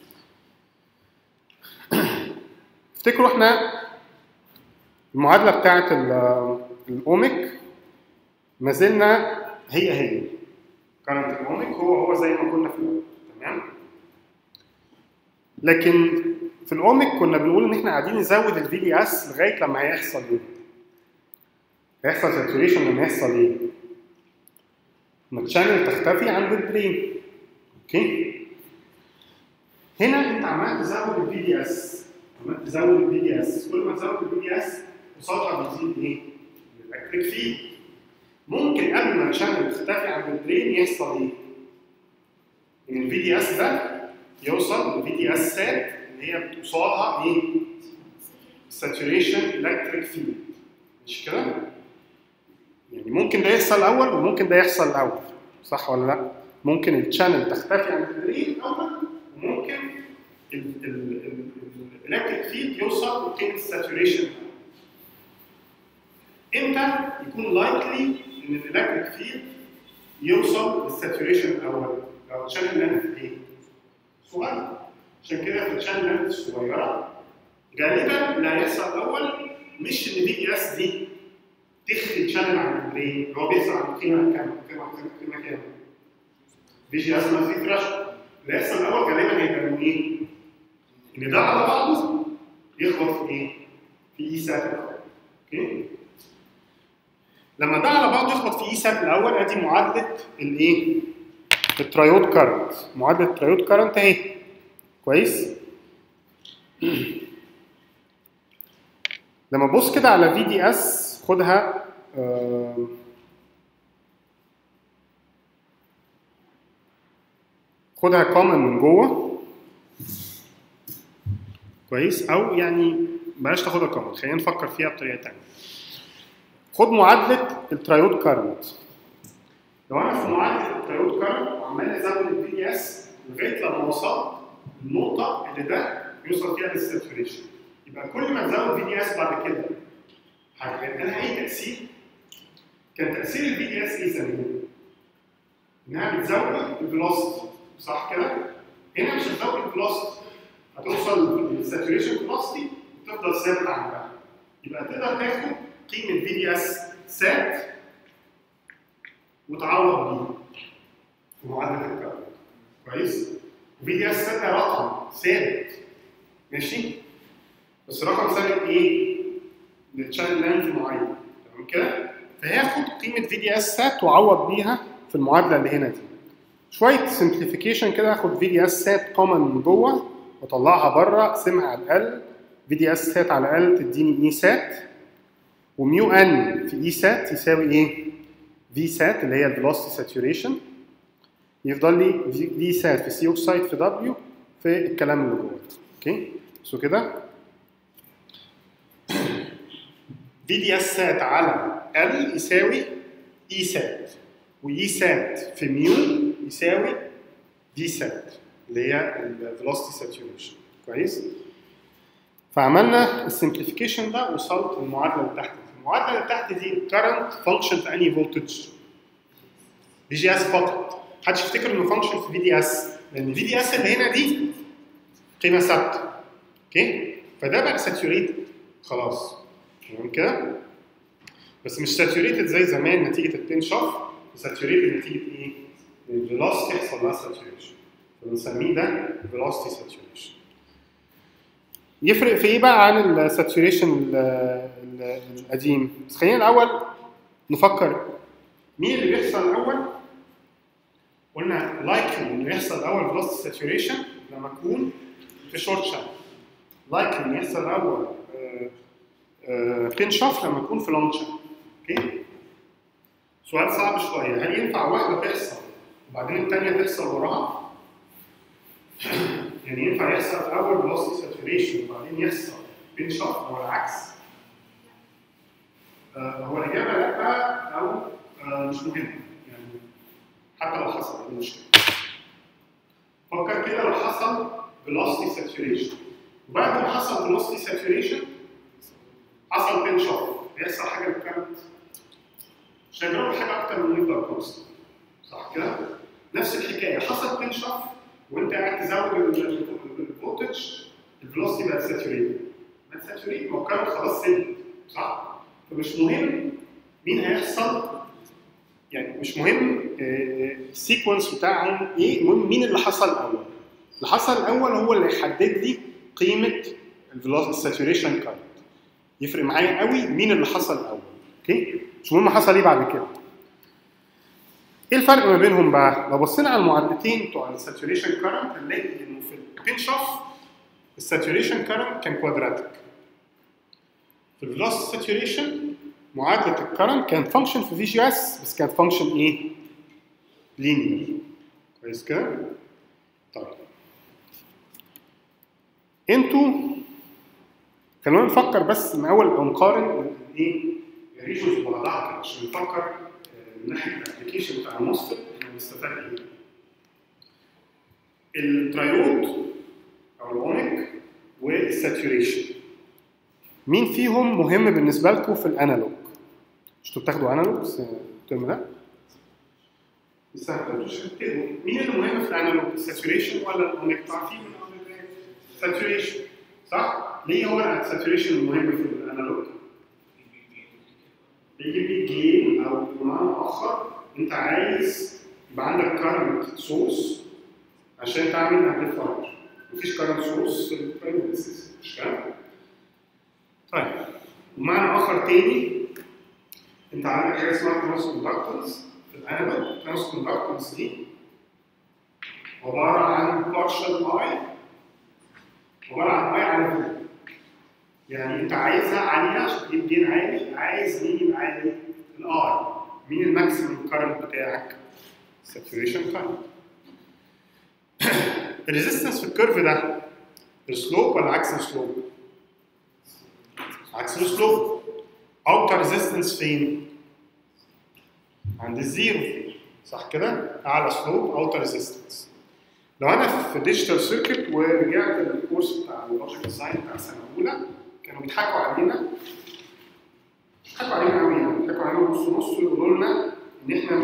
افتكروا احنا المعادله بتاعت الاوميك ما زلنا هي كرنت الاوميك هو زي ما كنا في الاول. تمام؟ لكن في الاوميك كنا بنقول ان احنا قاعدين نزود الفي دي اس لغايه لما هيحصل ايه؟ هيحصل ساتوريشن لما يحصل ايه؟ لما الشانل تختفي عند الدرين. اوكي؟ هنا انت عمال تزود الفي دي اس، عمال تزود الفي دي اس، كل ما تزود الفي دي اس قصادها بتزيد ايه؟ الالكتريك فيلد. ممكن قبل ما الشانل تختفي عند الدرين يحصل ايه؟ ان الفي دي اس ده يوصل للفي دي اس سات اللي هي قصادها ايه؟ ساتوريشن الكتريك فيلد. مش كده؟ يعني ممكن ده يحصل الاول وممكن ده يحصل الاول، صح ولا لا؟ ممكن الشانل تختفي عند الدرين الاول وممكن الالكتريك فيلد يوصل لقيمه الساتوريشن. امتى يكون لايكلي ان الالكتريك فيلد يوصل للساتوريشن الاول؟ لو الشانل لينث ايه؟ صغير. عشان كده في الشانل لينث الصغيره غالبا اللي هيحصل الاول مش ان في دي اس دي تخفي الشانل عن الدرين اللي هو بيحصل عند قيمه كام؟ قيمه كام؟ في جي اس ما في ثريشولد. اللي هيحصل الاول غالبا هيبقى من ايه؟ ان ده على بعضه يخبط في ايه؟ في اي سات. اوكي؟ لما ده على بعضه يخبط في اي سات الاول ادي معادله الايه؟ الترايود كارنت. معادله الترايود كارنت اهي. كويس؟ لما تبص كده على في دي اس خدها خدها كومن من جوه. كويس؟ او يعني بلاش تاخدها كومن، خلينا نفكر فيها بطريقه ثانيه. خد معادله الترايود كارنت. لو انا في معادله الترايود كارنت وعمال ازود الفي دي اس لغايه لما وصلت النقطه اللي ده يوصل فيها للساتوريشن. يبقى كل ما تزود في دي اس بعد كده هيبقى لها اي تاثير. كان تاثير الفي دي اس ايه زمان؟ انها بتزود الفيلوسيتي، صح كده؟ هنا مش هتزود الفيلوسيتي، هتوصل للساتوريشن فيلوسيتي وتفضل ثابته عندها. يبقى تقدر تاخد قيمه في دي اس سات وتعوض بيه في معادله الكهرباء. كويس؟ وفي دي اس سات ده رقم ثابت، ماشي؟ بس رقم ثابت ايه؟ للشانل لينث معين، تمام كده؟ فهاخد قيمه في دي اس سات واعوض بيها في المعادله اللي هنا دي. شويه سمبليفيكيشن كده، هاخد في دي اس سات كومن من جوه واطلعها بره، اقسمها على ال في دي اس سات على ال تديني اي سات، وميو ان في اي سات يساوي ايه؟ في سات اللي هي الفيلوسيتي ساتوريشن، يفضل لي في سات في سي اوكسايد في دبليو في الكلام اللي جوه. اوكي؟ سو كده في دي اس سات على ال يساوي اي سات، واي سات في ميو يساوي في سات اللي هي الفيلوسيتي ساتوريشن. كويس؟ فعملنا السمبليفيكيشن ده وصلت للمعادله اللي تحت دي. المعادله اللي تحت دي current function في انهي فولتج؟ في جي اس فقط. محدش يفتكر انه فانكشن في في دي اس، لان في دي اس اللي هنا دي قيمه ثابته. اوكي؟ فده بقى ساتوريتد خلاص. تمام كده؟ بس مش ساتوريتد زي زمان نتيجه البنش اوف، ساتوريتد نتيجه ايه؟ الفيلوسيتي يحصل لها ساتوريشن. فبنسميه ده فيلوسيتي ساتوريشن. يفرق في ايه بقى عن الساتوريشن القديم؟ بس خلينا الاول نفكر مين اللي بيحصل الاول. قلنا لايكلي انه يحصل الاول فيلوسيتي ساتوريشن لما تكون في شورت شانل. لايكلي انه يحصل الاول بنش اوف لما تكون في لونج شانل. اوكي؟ سؤال صعب شويه، هل ينفع واحده تحصل وبعدين الثانيه تحصل وراها؟ يعني ينفع يحصل الاول فيلوسيتي ساتوريشن وبعدين يحصل بنش اوف او العكس؟ هو الاجابه لا، او مش مهم يعني، حتى لو حصل ايه المشكله؟ فكر كده لو حصل velocity saturation وبعد ما حصل velocity saturation حصل بنش اوف، هيحصل حاجه للكارنت؟ مش هيجرب حاجه اكتر من يفضل كونستنت، صح كده؟ نفس الحكايه، حصل بنش اوف وانت قاعد تزود الفولتج، الفيلوسيتي بقت ساتوريتد. بقت ساتوريتد، ما هو الكارنت خلاص ثابت، صح؟ فمش مهم مين هيحصل، يعني مش مهم السيكونس بتاعهم ايه، المهم مين اللي حصل الاول. اللي حصل الاول هو اللي يحدد لي قيمه الفيلوسيتي ساتوريشن كارنت. يفرق معايا قوي مين اللي حصل الاول. اوكي؟ مش مهم حصل ايه بعد كده. ايه الفرق ما بينهم بقى؟ لو بصينا على المعادلتين بتوع الساتوريشن كارنت هنلاقي انه في البنش اوف الساتوريشن كارنت كان كوادراتيك. في الفيلوسيتي ساتوريشن معادله الكرنت كانت فانكشن في في جي اس، بس كانت فانكشن ايه؟ لينير. كويس كده؟ طيب انتوا خلونا نفكر بس من اول نقارن ايه؟ الريجنز مع بعض عشان نفكر من ناحيه الابلكيشن بتاع الموسفيت احنا بنستفاد ايه؟ الترايود او الاونيك والساتوريشن مين فيهم مهم بالنسبه لكم في الانالوج؟ انتوا بتاخدوا انالوج الترم ده؟ لسه ما بتاخدوش كده. مين اللي مهم في الانالوج؟ الساتوريشن ولا الاونيك؟ عارفين الساتوريشن صح؟ ليه هو الساتوريشن المهم في الانالوج؟ بيجيب لي جين او بمعنى اخر انت عايز يبقى عندك كارنت سورس عشان تعمل امبليفاير. مفيش كارنت سورس في البريمتيفز، مش كده؟ طيب بمعنى اخر تاني انت عندك حاجه اسمها ترانس كوندكتنس في الانالوج. الترانس كوندكتنس دي عباره عن بارشل اي، عباره عن اي على فوق. يعني انت عايزها عاليه عشان تجيب جين عالي، عايز مين يبقى عالي؟ الاي. مين الماكسيمم كارنت بتاعك؟ ساتوريشن كارنت. الريزستنس في الكيرف ده السلوب ولا عكس السلوب؟ عكس السلوب. اوتر ريزستنس فين؟ عند الزيرو، صح كده؟ اعلى سلوب اوتر ريزستنس. لو انا في ديجيتال سيركت ورجعت للكورس بتاع اللوجيك ديزاين بتاع سنه اولى، كانوا بيضحكوا علينا قوي يعني، بيضحكوا علينا نص ويقولوا لنا ان احنا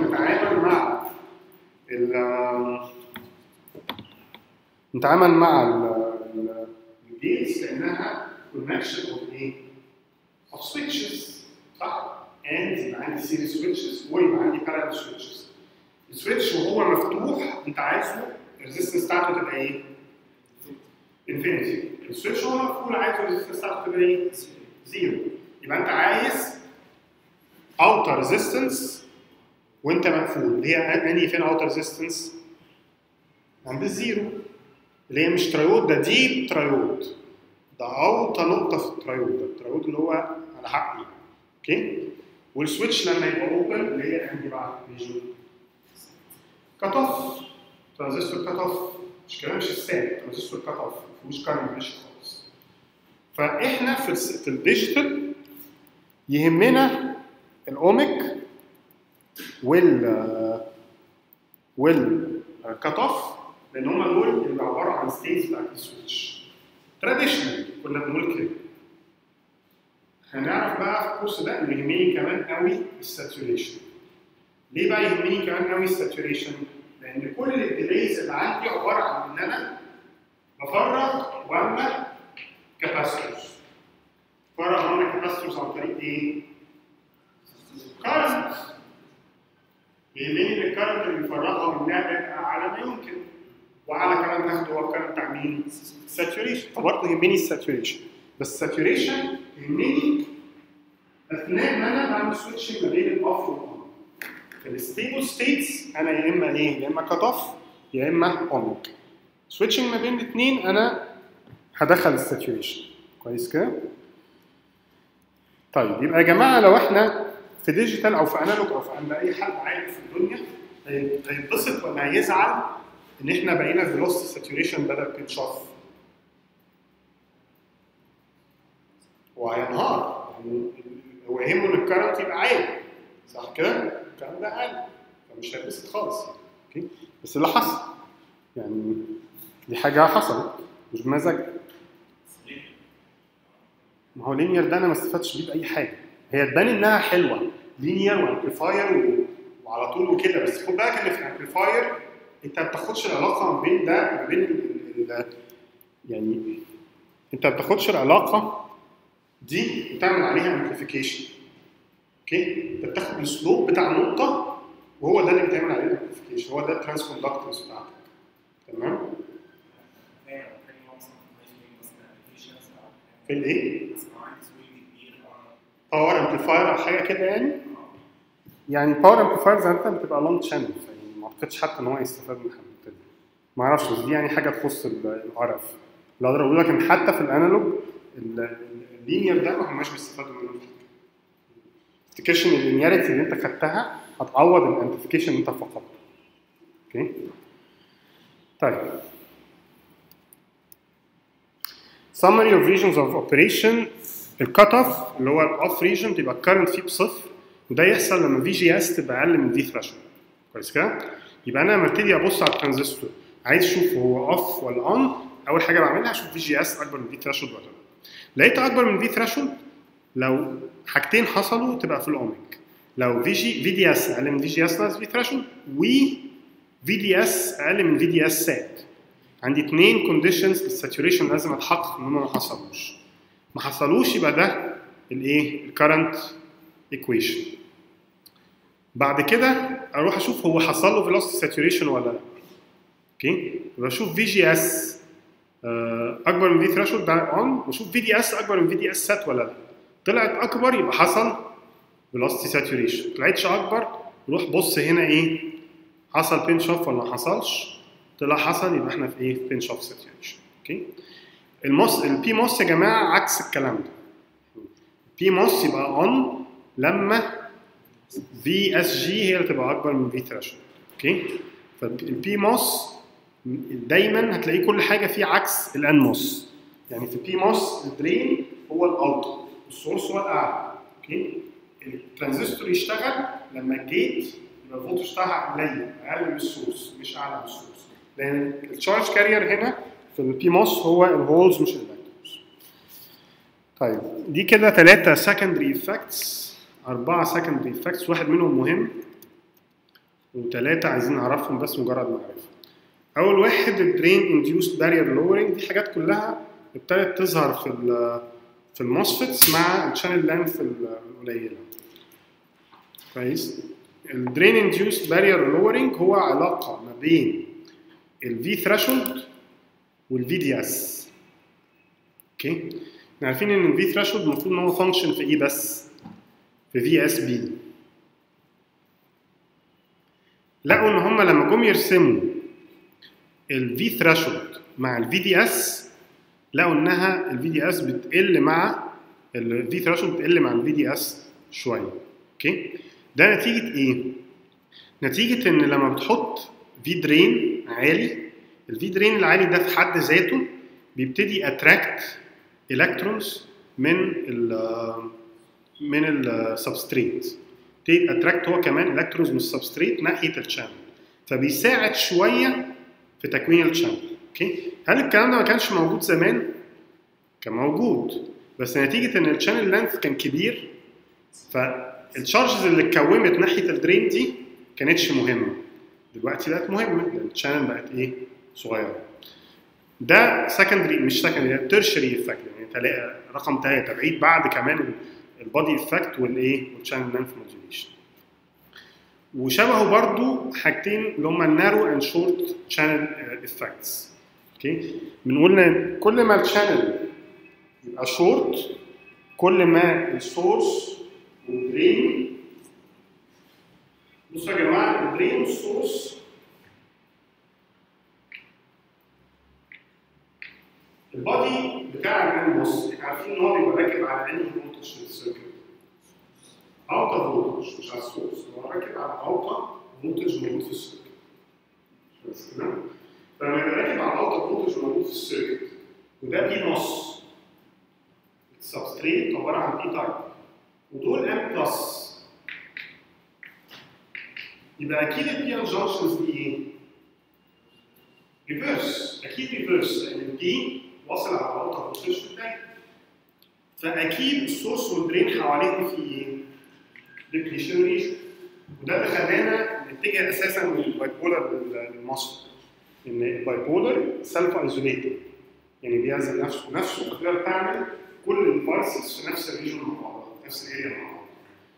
نتعامل مع الجيتس لانها كونكشن اوف ايه؟ اوف سويتشز، صح؟ اند يبقى عندي سيريز سويتشز ويبقى عندي بارallel سويتشز. السويتش وهو مفتوح انت عايزه الريزستنس بتاعته تبقى ايه؟ انفينيتي. السويتش وهو مقفول عايزه الريزستنس بتاعته تبقى ايه؟ زيرو. يبقى انت عايز اوتر ريزستنس وانت مقفول، اللي هي انهي فين اوتر ريزستنس؟ عند الزيرو، اللي هي مش ترايود، ده ديب ترايود، ده اوطى نقطه في الترايود، ده الترايود اللي هو على حقي. اوكي؟ والسويتش لما يبقى اوبن اللي هي عندي بقى ريجن كات اوف، ترانزستور كات اوف، مش كلام مش الساب، ترانزستور كات اوف مفيهوش كارنت ماشي خالص. فاحنا في الديجيتال يهمنا الاوميك والكات اوف، لان هم دول اللي عباره عن ستيتس بتاعت السويتش. تراديشنال كنا بنقول كده. هنعرف بقى في الكورس ده ان يهمني كمان قوي الساتوريشن. ليه بقى يهمني كمان قوي الساتوريشن؟ لان كل الديليز اللي عندي عباره عن ان انا بفرغ واملى كاباسيتورز. بفرغ واملى كاباسيتورز عن طريق ايه؟ كارنت. يهمني ان الكارنت اللي بيفرغها منها يبقى اعلى ما يمكن. واعلى كمان ناخده هو الكارنت بتاع مين؟ الساتوريشن. فبرضه يهمني الساتوريشن. بس الساتوريشن يهمني اثناء ما انا بعمل سويتشنج ما بين الاوف والاون. في الستيبل ستيتس انا يا اما ايه؟ يا اما كات اوف يا اما اون. سويتشنج ما بين الاثنين انا هدخل الساتوريشن. كويس كده؟ طيب يبقى يا جماعه لو احنا في ديجيتال او في انالوج او في عند اي حد عادي في الدنيا هيتبسط ولا هيزعل ان احنا بقينا فيلوسيتي ساتوريشن بدل بيتش اوف؟ وهينهار. هو يهمه ان الكارنت يبقى عالي، صح كده؟ الكارنت ده عالي فمش هيتبسط خالص. اوكي؟ بس اللي حصل يعني دي حاجه حصلت مش بمزاج. ما هو لينير ده انا ما استفدتش بيه باي حاجه. هي تبان انها حلوه لينير وامبليفاير وعلى طول وكده، بس خد بالك ان في الامبليفاير انت ما بتاخدش العلاقه ما بين ده وما بين يعني انت ما بتاخدش العلاقه دي وتعمل عليها امبليفيكيشن. اوكي؟ انت بتاخد السلوب بتاع النقطه وهو ده اللي بتعمل عليه الامبليفيكيشن، هو ده الترانس كوندكتنس بتاعتك. تمام؟ في الايه؟ باور امبليفاير او حاجه كده يعني. يعني باور امبليفايرز عاده بتبقى لونج شانل، يعني ما اعتقدش حتى ان هو يستفاد من حاجه كده. ما اعرفش، بس دي يعني حاجه تخص العرف. اللي اقدر اقول لك ان حتى في الانالوج اللينير ده ما هماش بيستفادوا منه. افتكرش ان اللينياريتي اللي انت خدتها هتعوض الامبليفيكيشن اللي انت فقدته. اوكي؟ طيب summary of regions of operation. الكات اوف اللي هو الاوف ريجن تبقى الكارنت فيه بصفر، وده يحصل لما في جي اس تبقى اقل من في ثريشولد. كويس كده؟ يبقى انا لما ابتدي ابص على الترانزستور عايز اشوف هو اوف ولا اون، اول حاجه بعملها اشوف في جي اس اكبر من في ثريشولد ولا لا. لقيته اكبر من في ثريشولد، لو حاجتين حصلوا تبقى في الاوميك. لو في دي اس اقل من في جي اس ناقص في ثريشولد، وفي دي اس اقل من في دي اس سات. عندي اثنين كونديشنز للساتوريشن لازم اتحقق ان هم ما حصلوش. ما حصلوش يبقى ده الايه؟ الكرنت ايكويشن. بعد كده اروح اشوف هو حصل له فيلوسيتي ساتوريشن ولا لا. اوكي؟ يبقى اشوف في جي اس اكبر من في ثريشولد ده اون، واشوف في دي اس اكبر من في دي اس سات ولا لا. طلعت اكبر يبقى حصل فيلوسيتي ساتوريشن، طلعتش اكبر روح بص هنا ايه؟ حصل بينش اوف ولا ما حصلش؟ طلع حصل يبقى احنا في ايه؟ في بينش اوف ساتوريشن. اوكي؟ البي موس يا جماعه عكس الكلام ده. البي موس يبقى اون لما في اس جي هي اللي تبقى اكبر من في ثريشولد. اوكي؟ فالبي موس دايما هتلاقيه كل حاجه فيه عكس الان موس. يعني في البي موس الدرين هو الاوتو والسورس هو الاعلى. اوكي؟ الترانزستور يشتغل لما الجيت يبقى الفولتج بتاعها قليل اقل من السورس مش اعلى من السورس، لان التشارج كارير هنا في البي موس هو الهولز مش الالكترونز. طيب دي كده 3 سكندري افكتس، 4 سكندري افكتس، واحد منهم مهم و3 عايزين نعرفهم بس مجرد معرفه. اول واحد الدرين انديوست بارير لورنج، دي حاجات كلها ابتدت تظهر في الموسفيتس مع الشانل لانث القليله. كويس. الدرين انديوست بارير لورنج هو علاقه ما بين الفي ثريشولد والفي دي اس. اوكي، احنا عارفين ان الفي ثريشولد المفروض ان هو فانكشن في ايه بس؟ في في اس بي. لقوا ان هم لما جم يرسموا الفي ثريشولد مع الفي دي اس لقوا انها الفي دي اس بتقل مع الفي ثريشولد، بتقل مع الفي دي اس شويه. اوكي، ده نتيجه ايه؟ نتيجه ان لما بتحط في درين عالي، الفي درين العالي ده في حد ذاته بيبتدي اتراكت الكترونز من السبستريت، بيبتدي اتراكت هو كمان الكترونز من السبستريت ناحيه الشانل، فبيساعد شويه في تكوين الشانل. اوكي، هل الكلام ده ما كانش موجود زمان؟ كان موجود، بس نتيجه ان الشانل لينث كان كبير فالشارجز اللي اتكونت ناحيه الدرين دي كانتش مهمه. دلوقتي بقت مهمه لان الشانل بقت ايه؟ صغيره. ده سكندري، مش سكندري، تيرشري افكت، يعني تلاقي رقم 3 بعيد بعد كمان البادي افكت والايه؟ والشانل لينث موديوليشن. وشبهه برضو حاجتين اللي هم النارو اند شورت شانل افكتس. اوكي، بنقول ان كل ما الشانل يبقى شورت كل ما السورس والدرين، بصوا يا جماعه الدرين والسورس البادي بتاع الانبوس احنا عارفين ان هو بيبقى راكب على انهي فولتج في السيركت؟ اوطى فولتج، مش على السورس، هو راكب على اوطى فولتج موجود في السيركت. بس كده؟ فلما يبقى راكب على اوطى فولتج موجود في السيركت وده بي نص، السبستريت عباره عن بي تايب ودول ام بلس، يبقى اكيد البي ان جانكشنز دي ايه؟ ريفرس، اكيد ريفرس لان البي واصل على اوطى فولتج في الدايره. فاكيد السورس والدرين حواليه في ايه؟ ديبليشن ريجن، وده اللي خلانا نتجه اساسا من الباي بولر للموسفيت، ان الباي بولر سيلف ايزوليتد، يعني بيعزل نفسه فتقدر تعمل كل الديفايسز في نفس الريجن مع بعض، نفس الاريا مع بعض.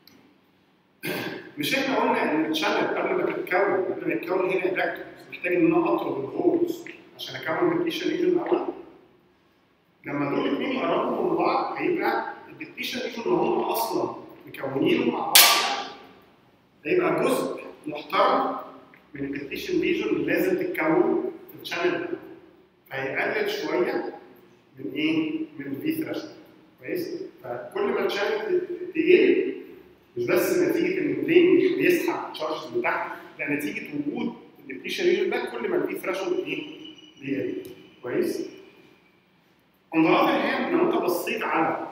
مش احنا قلنا ان الشانل قبل ما يتكون هنا اندكتور محتاج ان انا اطرد الهولز عشان اكون ديبليشن ريجن الاول؟ لما دول الاثنين يقربوا من بعض هيبقى الديبليشن ريجن اللي هم اصلا مكونينه مع بعض هيبقى جزء محترم من الديبليشن ريجن اللي لازم تتكون في الشانل ده، فهيقلل شويه من ايه؟ من الفي ثريشولد. كويس؟ فكل ما الشانل تقل مش بس نتيجه ان البرين بيسحب تشارجز من تحت، لا نتيجه وجود الديبليشن ريجن ده كل ما الفي ثريشولد ايه؟ بيقل. كويس؟ On the other hand لو انت بصيت على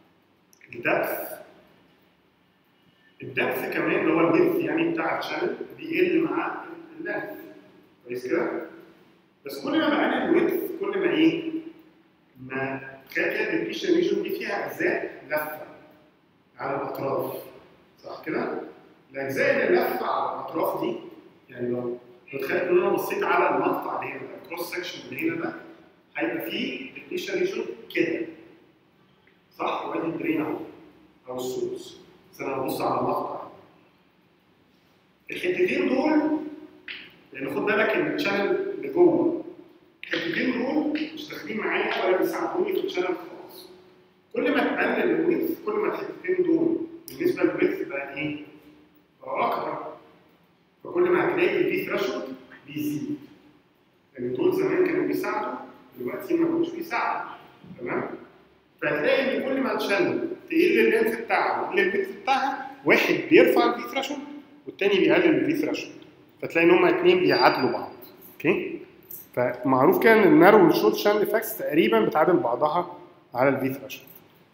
الدبث كمان اللي هو الويدث يعني بتاع الشانل بيقل مع اللينث. كويس كده؟ بس كل ما بقلل الويدث كل ما ايه؟ ما كده الديبليشن ريجن دي فيها اجزاء لفه على الاطراف. صح كده؟ الاجزاء اللي لفه على الاطراف دي يعني لو تخيل ان انا بصيت على المقطع اللي هنا ده الكروس سكشن اللي هنا ده هيبقى فيه ديبليشن ريجن كده. صح؟ وادي الدرين اهو او السورس. بس انا ببص على المقطع. الحتتين دول لان خد بالك ان الشانل اللي جوه الحتتين دول مش داخلين معايا ولا بيساعدوني في الشانل خالص. كل ما تقلل الويدث كل ما الحتتين دول بالنسبه للويدث بقى ايه؟ بقى اكبر. فكل ما هتلاقي البي ثريشولد بيزيد. لان دول زمان كانوا بيساعدوا دلوقتي ما بقوش بيساعدوا. تمام؟ فهتلاقي ان كل ما الشانل تقل اللينث بتاعها وتقل الويدث بتاعها واحد بيرفع البي ثريشولد والتاني بيقلل البي ثريشولد. فتلاقي ان هما الاثنين بيعادلوا بعض. اوكي؟ فمعروف كده ان النارو والشورت شانل افكتس تقريبا بتعادل بعضها على الفي ثريشولد.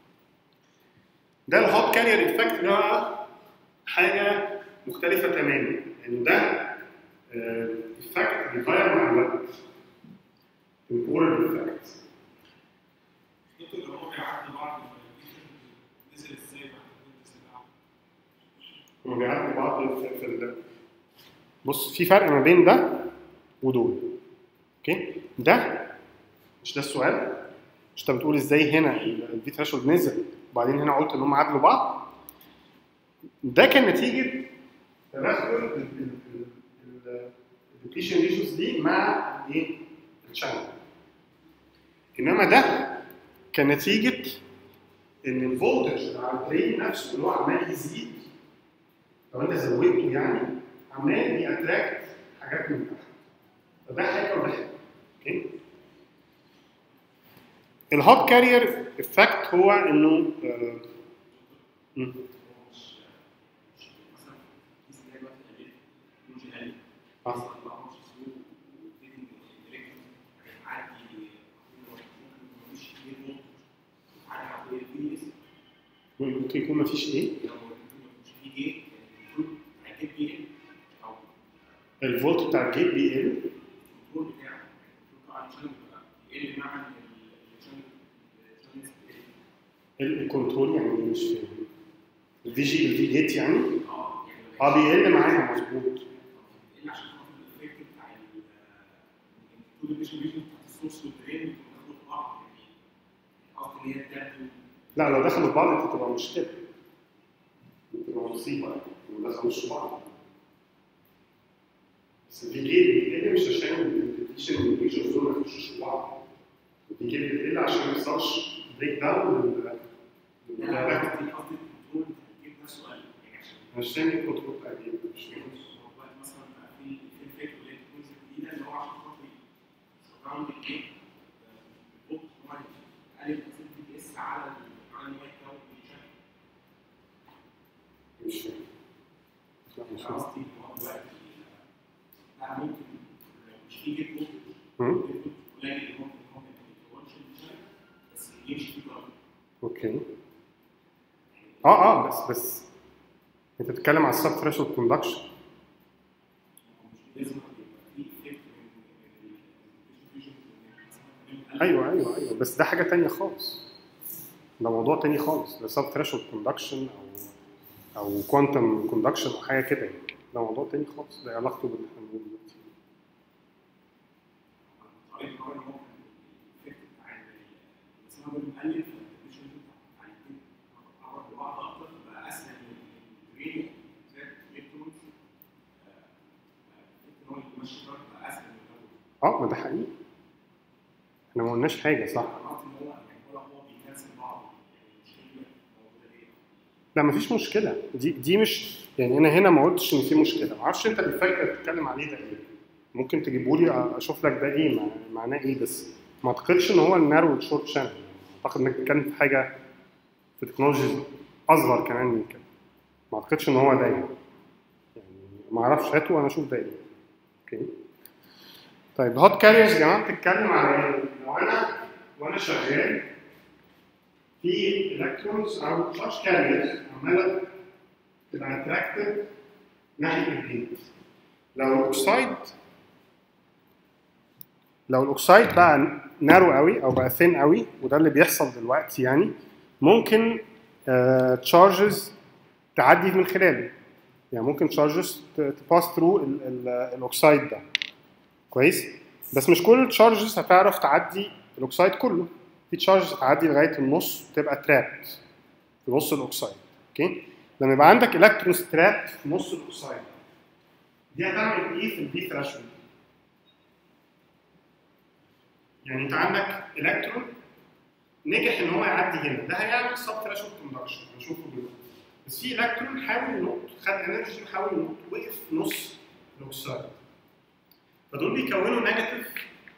ده الهوت كارير افكت ده حاجه مختلفه تماما، يعني ده الافكت بيتغير مع الوقت. temporal effect. دكتور لو هم بيعدوا بعض نزل ازاي بعد هما بيعدوا بعض في بص في فرق ما بين ده ودول. اوكي؟ ده مش ده السؤال؟ مش انت بتقول ازاي هنا الفي ثريشولد نزل وبعدين هنا قلت ان هم عدلوا بعض؟ ده كان نتيجه تدخل الديبليشن ريشيوز دي مع ايه؟ الشانل. انما ده كان نتيجه ان الفولتج على الدرين نفسه اللي هو عمال يزيد، لو انت زودته يعني عمال بيأتراكت حاجات من تحت. فده حاجه وده حاجه. اوكي؟ الهوت كارير افكت هو انه ممكن يكون مفيش ايه؟ الفولت بتاع الجيت بيقل. الكنترول يعني مش فاهم. الفي جيت يعني؟ بيقل معاها مظبوط. لا لو دخلوا في بعض تبقى مشكله. تبقى مصيبه لو دخلوا في بعض. بس الفي جيت بيقل مش عشان الديفيشن والديفيشن دول ما يخشوش في بعض. الفي جيت بيقل عشان ما يحصلش بريك داون مش فاهم ايه الكنترول بتاع الجيت. مش فاهم. مثلا في الفكر اللي هي الجديده اللي هو عشان خاطر سراوند الجيت بوت معين قال الاسيد اس على المايك او بشكل مش فاهم. لا مش فاهم. قصدي لا ممكن لو مش في جيت بوت قليل ممكن ما يتطورش بس يمشي في ضرب. اوكي. بس انت بتتكلم على السب ثريشولد كوندكشن. ايوه بس ده حاجه ثانيه خالص. ده موضوع ثاني خالص. ده سب ثريشولد كوندكشن او كوانتم كوندكشن او حاجه كده يعني. ده موضوع ثاني خالص. ده علاقته باللي احنا بنقوله دلوقتي. ما ده حقيقي. احنا ما قلناش حاجه صح؟ لا مفيش مشكله. دي مش يعني انا هنا ما قلتش ان في مشكله. ما اعرفش انت الفكره اللي بتتكلم عليه ده ايه. ممكن تجيبوا لي اشوف لك ده ايه معناه ايه. بس ما اعتقدش ان هو النارو شورت شانل. اعتقد انك بتتكلم في حاجه في تكنولوجي اصغر كمان من كده. ما اعتقدش ان هو ده يعني ما اعرفش. هاتوا وانا اشوف ده ايه. اوكي. طيب هوت كاريرز يا جماعه بتتكلم على ايه؟ لو وانا شغال في الكترونز او تشارج كاريرز عماله تبقى اتراكتد ناحيه الجيت. لو الاوكسايد بقى نارو قوي او بقى ثين قوي، وده اللي بيحصل دلوقتي يعني، ممكن تشارجز تعدي من خلاله. يعني ممكن تشارجز تباس ثرو الاوكسايد ده. كويس؟ بس مش كل التشارجز هتعرف تعدي الاوكسايد كله. في تشارجز هتعدي لغايه النص وتبقى ترابت في نص الاوكسايد. اوكي؟ لما يبقى عندك الكترونز ترابت في نص الاوكسايد دي هتعمل ايه في البي ثريشولد؟ يعني انت عندك الكترون نجح ان هو يعدي هنا، ده هيعمل سب ثريشولد كوندكشن هنشوفه دلوقتي. بس في الكترون حاول ينط، خد انرجي وحاول ينط، وقف في نص الاوكسايد. فدول بيكونوا نيجاتيف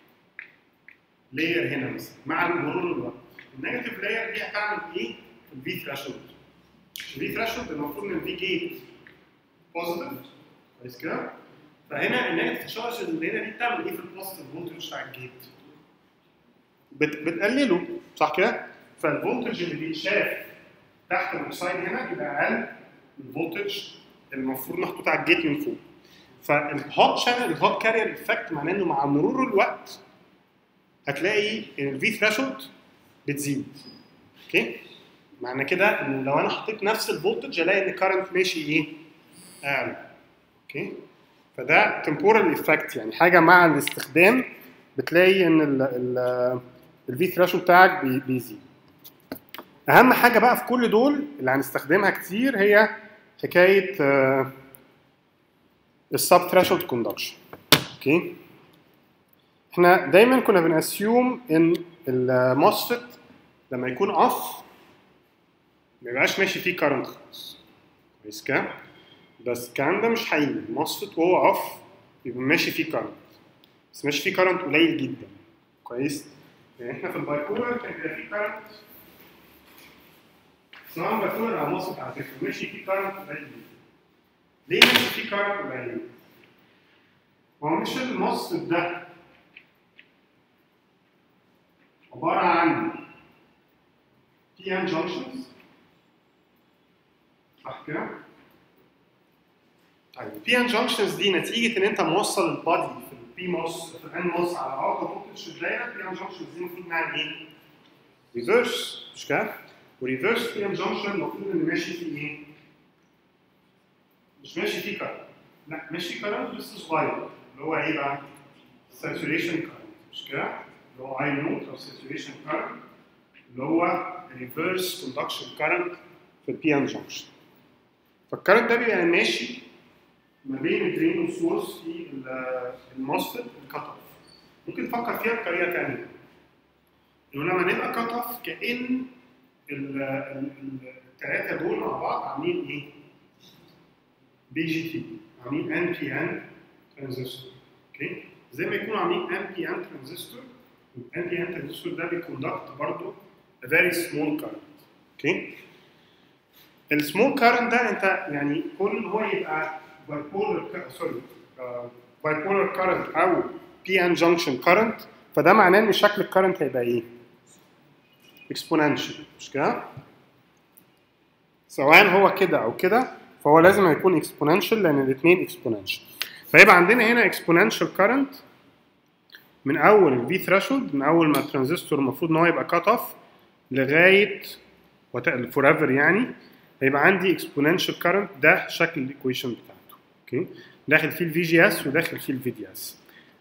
لاير هنا مثلا مع مرور الوقت. النيجاتيف لاير دي هتعمل ايه في الفي ثريشولد؟ الفي ثريشولد المفروض ان الفي جيت بوزيتيف. كويس كده؟ فهنا النيجاتيف تشارج اللي هنا دي بتعمل ايه في البوزيتيف فولتج بتاع الجيت؟ بتقلله صح كده؟ فالفولتج اللي بيتشاف تحت الاوكسايد هنا يبقى اقل من الفولتج المفروض محطوط على الجيت من فوق. فالهوت شانل الهوت كارير افكت معناه انه مع مرور الوقت هتلاقي ان الفي ثريشولد بتزيد. اوكي؟ معنى كده ان لو انا حطيت نفس الفولتج الاقي ان الكرنت ماشي ايه؟ اعلى. اوكي؟ فده temporal effect، يعني حاجه مع الاستخدام بتلاقي ان الفي ثريشولد بتاعك بيزيد. اهم حاجه بقى في كل دول اللي هنستخدمها كتير هي حكايه السب ثريشولد كوندكشن. اوكي؟ احنا دايما كنا بنأسيوم ان الموسفيت لما يكون اوف ما يبقاش ماشي فيه كارنت خالص. كويس كده؟ بس الكلام ده مش حقيقي. الموسفيت وهو اوف يبقى ماشي فيه كارنت، بس ماشي فيه كارنت قليل جدا. كويس؟ يعني احنا في البايبولر كان بيبقى فيه كارنت سواء بايبولر او موسفيت على فكره ماشي فيه كارنت قليل جدا. ليه ماشي فيه كارنت قليل؟ هو مش الموسفيت ده عباره عن بي ان جانكشنز صح كده؟ طيب البي ان جانكشنز دي نتيجه ان انت موصل البادي في البي موس في الان موس على اوتر فولتج الدايره. البي ان جانكشنز دي المفروض نعمل ايه؟ ريفرس مش كده؟ وريفرس بي ان جانكشن المفروض ان ماشي فيه ايه؟ مش ماشي فيه كارنت، لا ماشي كارنت بس صغير اللي هو ايه بقى؟ ساتوريشن كارنت مش كده؟ اللي هو اي نوت او ساتوريشن كارنت اللي هو ريفرس كوندكشن كارنت في البي ان جانكشن. فالكارنت ده بيبقى ماشي ما بين الدرين والسورس في الموسفيت والكات اوف. ممكن تفكر فيها بطريقه ثانيه، انه لما نبقى كات اوف كأن الثلاثه دول مع بعض عاملين ايه؟ بي جي تي، عاملين ان بي ان ترانزستور. اوكي؟ زي ما يكونوا عاملين ان بي ان ترانزستور، الان بي ان ترانزستور ده بيكوندكت برضه a very small current. اوكي؟ السمول كارنت ده انت يعني كون هو يبقى بايبولر كارنت او بي ان جانكشن كارنت، فده معناه ان شكل الكارنت هيبقى ايه؟ اكسبوننشال مش كده؟ سواء هو كده او كده فهو لازم يكون اكسبوننشال لان الاثنين اكسبوننشال. فيبقى عندنا هنا اكسبوننشال كارنت من اول الفي ثريشولد، من اول ما الترانزستور المفروض ان هو يبقى كات اوف لغايه فور ايفر، يعني هيبقى عندي exponential current. ده شكل الايكويشن بتاعته. اوكي؟ داخل فيه الفي جي اس وداخل فيه الفي دي اس.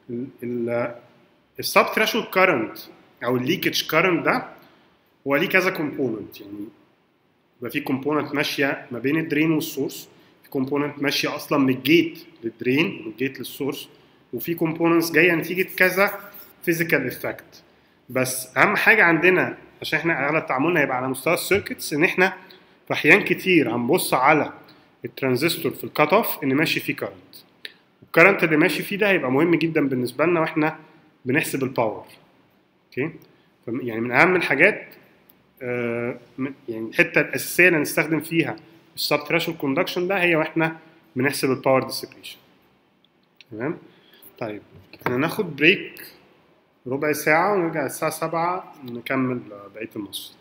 السب ثريشولد كارنت او الليكج كارنت ده هو ليه كذا كومبوننت، يعني يبقى في كومبوننت ماشيه ما بين الدرين والسورس، في كومبوننت ماشيه اصلا من الجيت للدرين ومن الجيت للسورس، وفي كومبوننتس جايه نتيجه كذا فيزيكال افكت. بس اهم حاجه عندنا عشان احنا اغلب تعاملنا يبقى على مستوى السيركتس ان احنا في احيان كتير هنبص على الترانزستور في الكات اوف ان ماشي فيه كارنت، والكارنت اللي ماشي فيه ده هيبقى مهم جدا بالنسبه لنا واحنا بنحسب الباور. اوكي؟ يعني من اهم الحاجات يعني الحته الاساسيه اللي هنستخدم فيها السب ثريشولد كوندكشن ده هي واحنا بنحسب الباور ديسيبيشن. تمام؟ طيب احنا ناخد بريك ربع ساعه ونرجع الساعه 7 نكمل بقيه النص.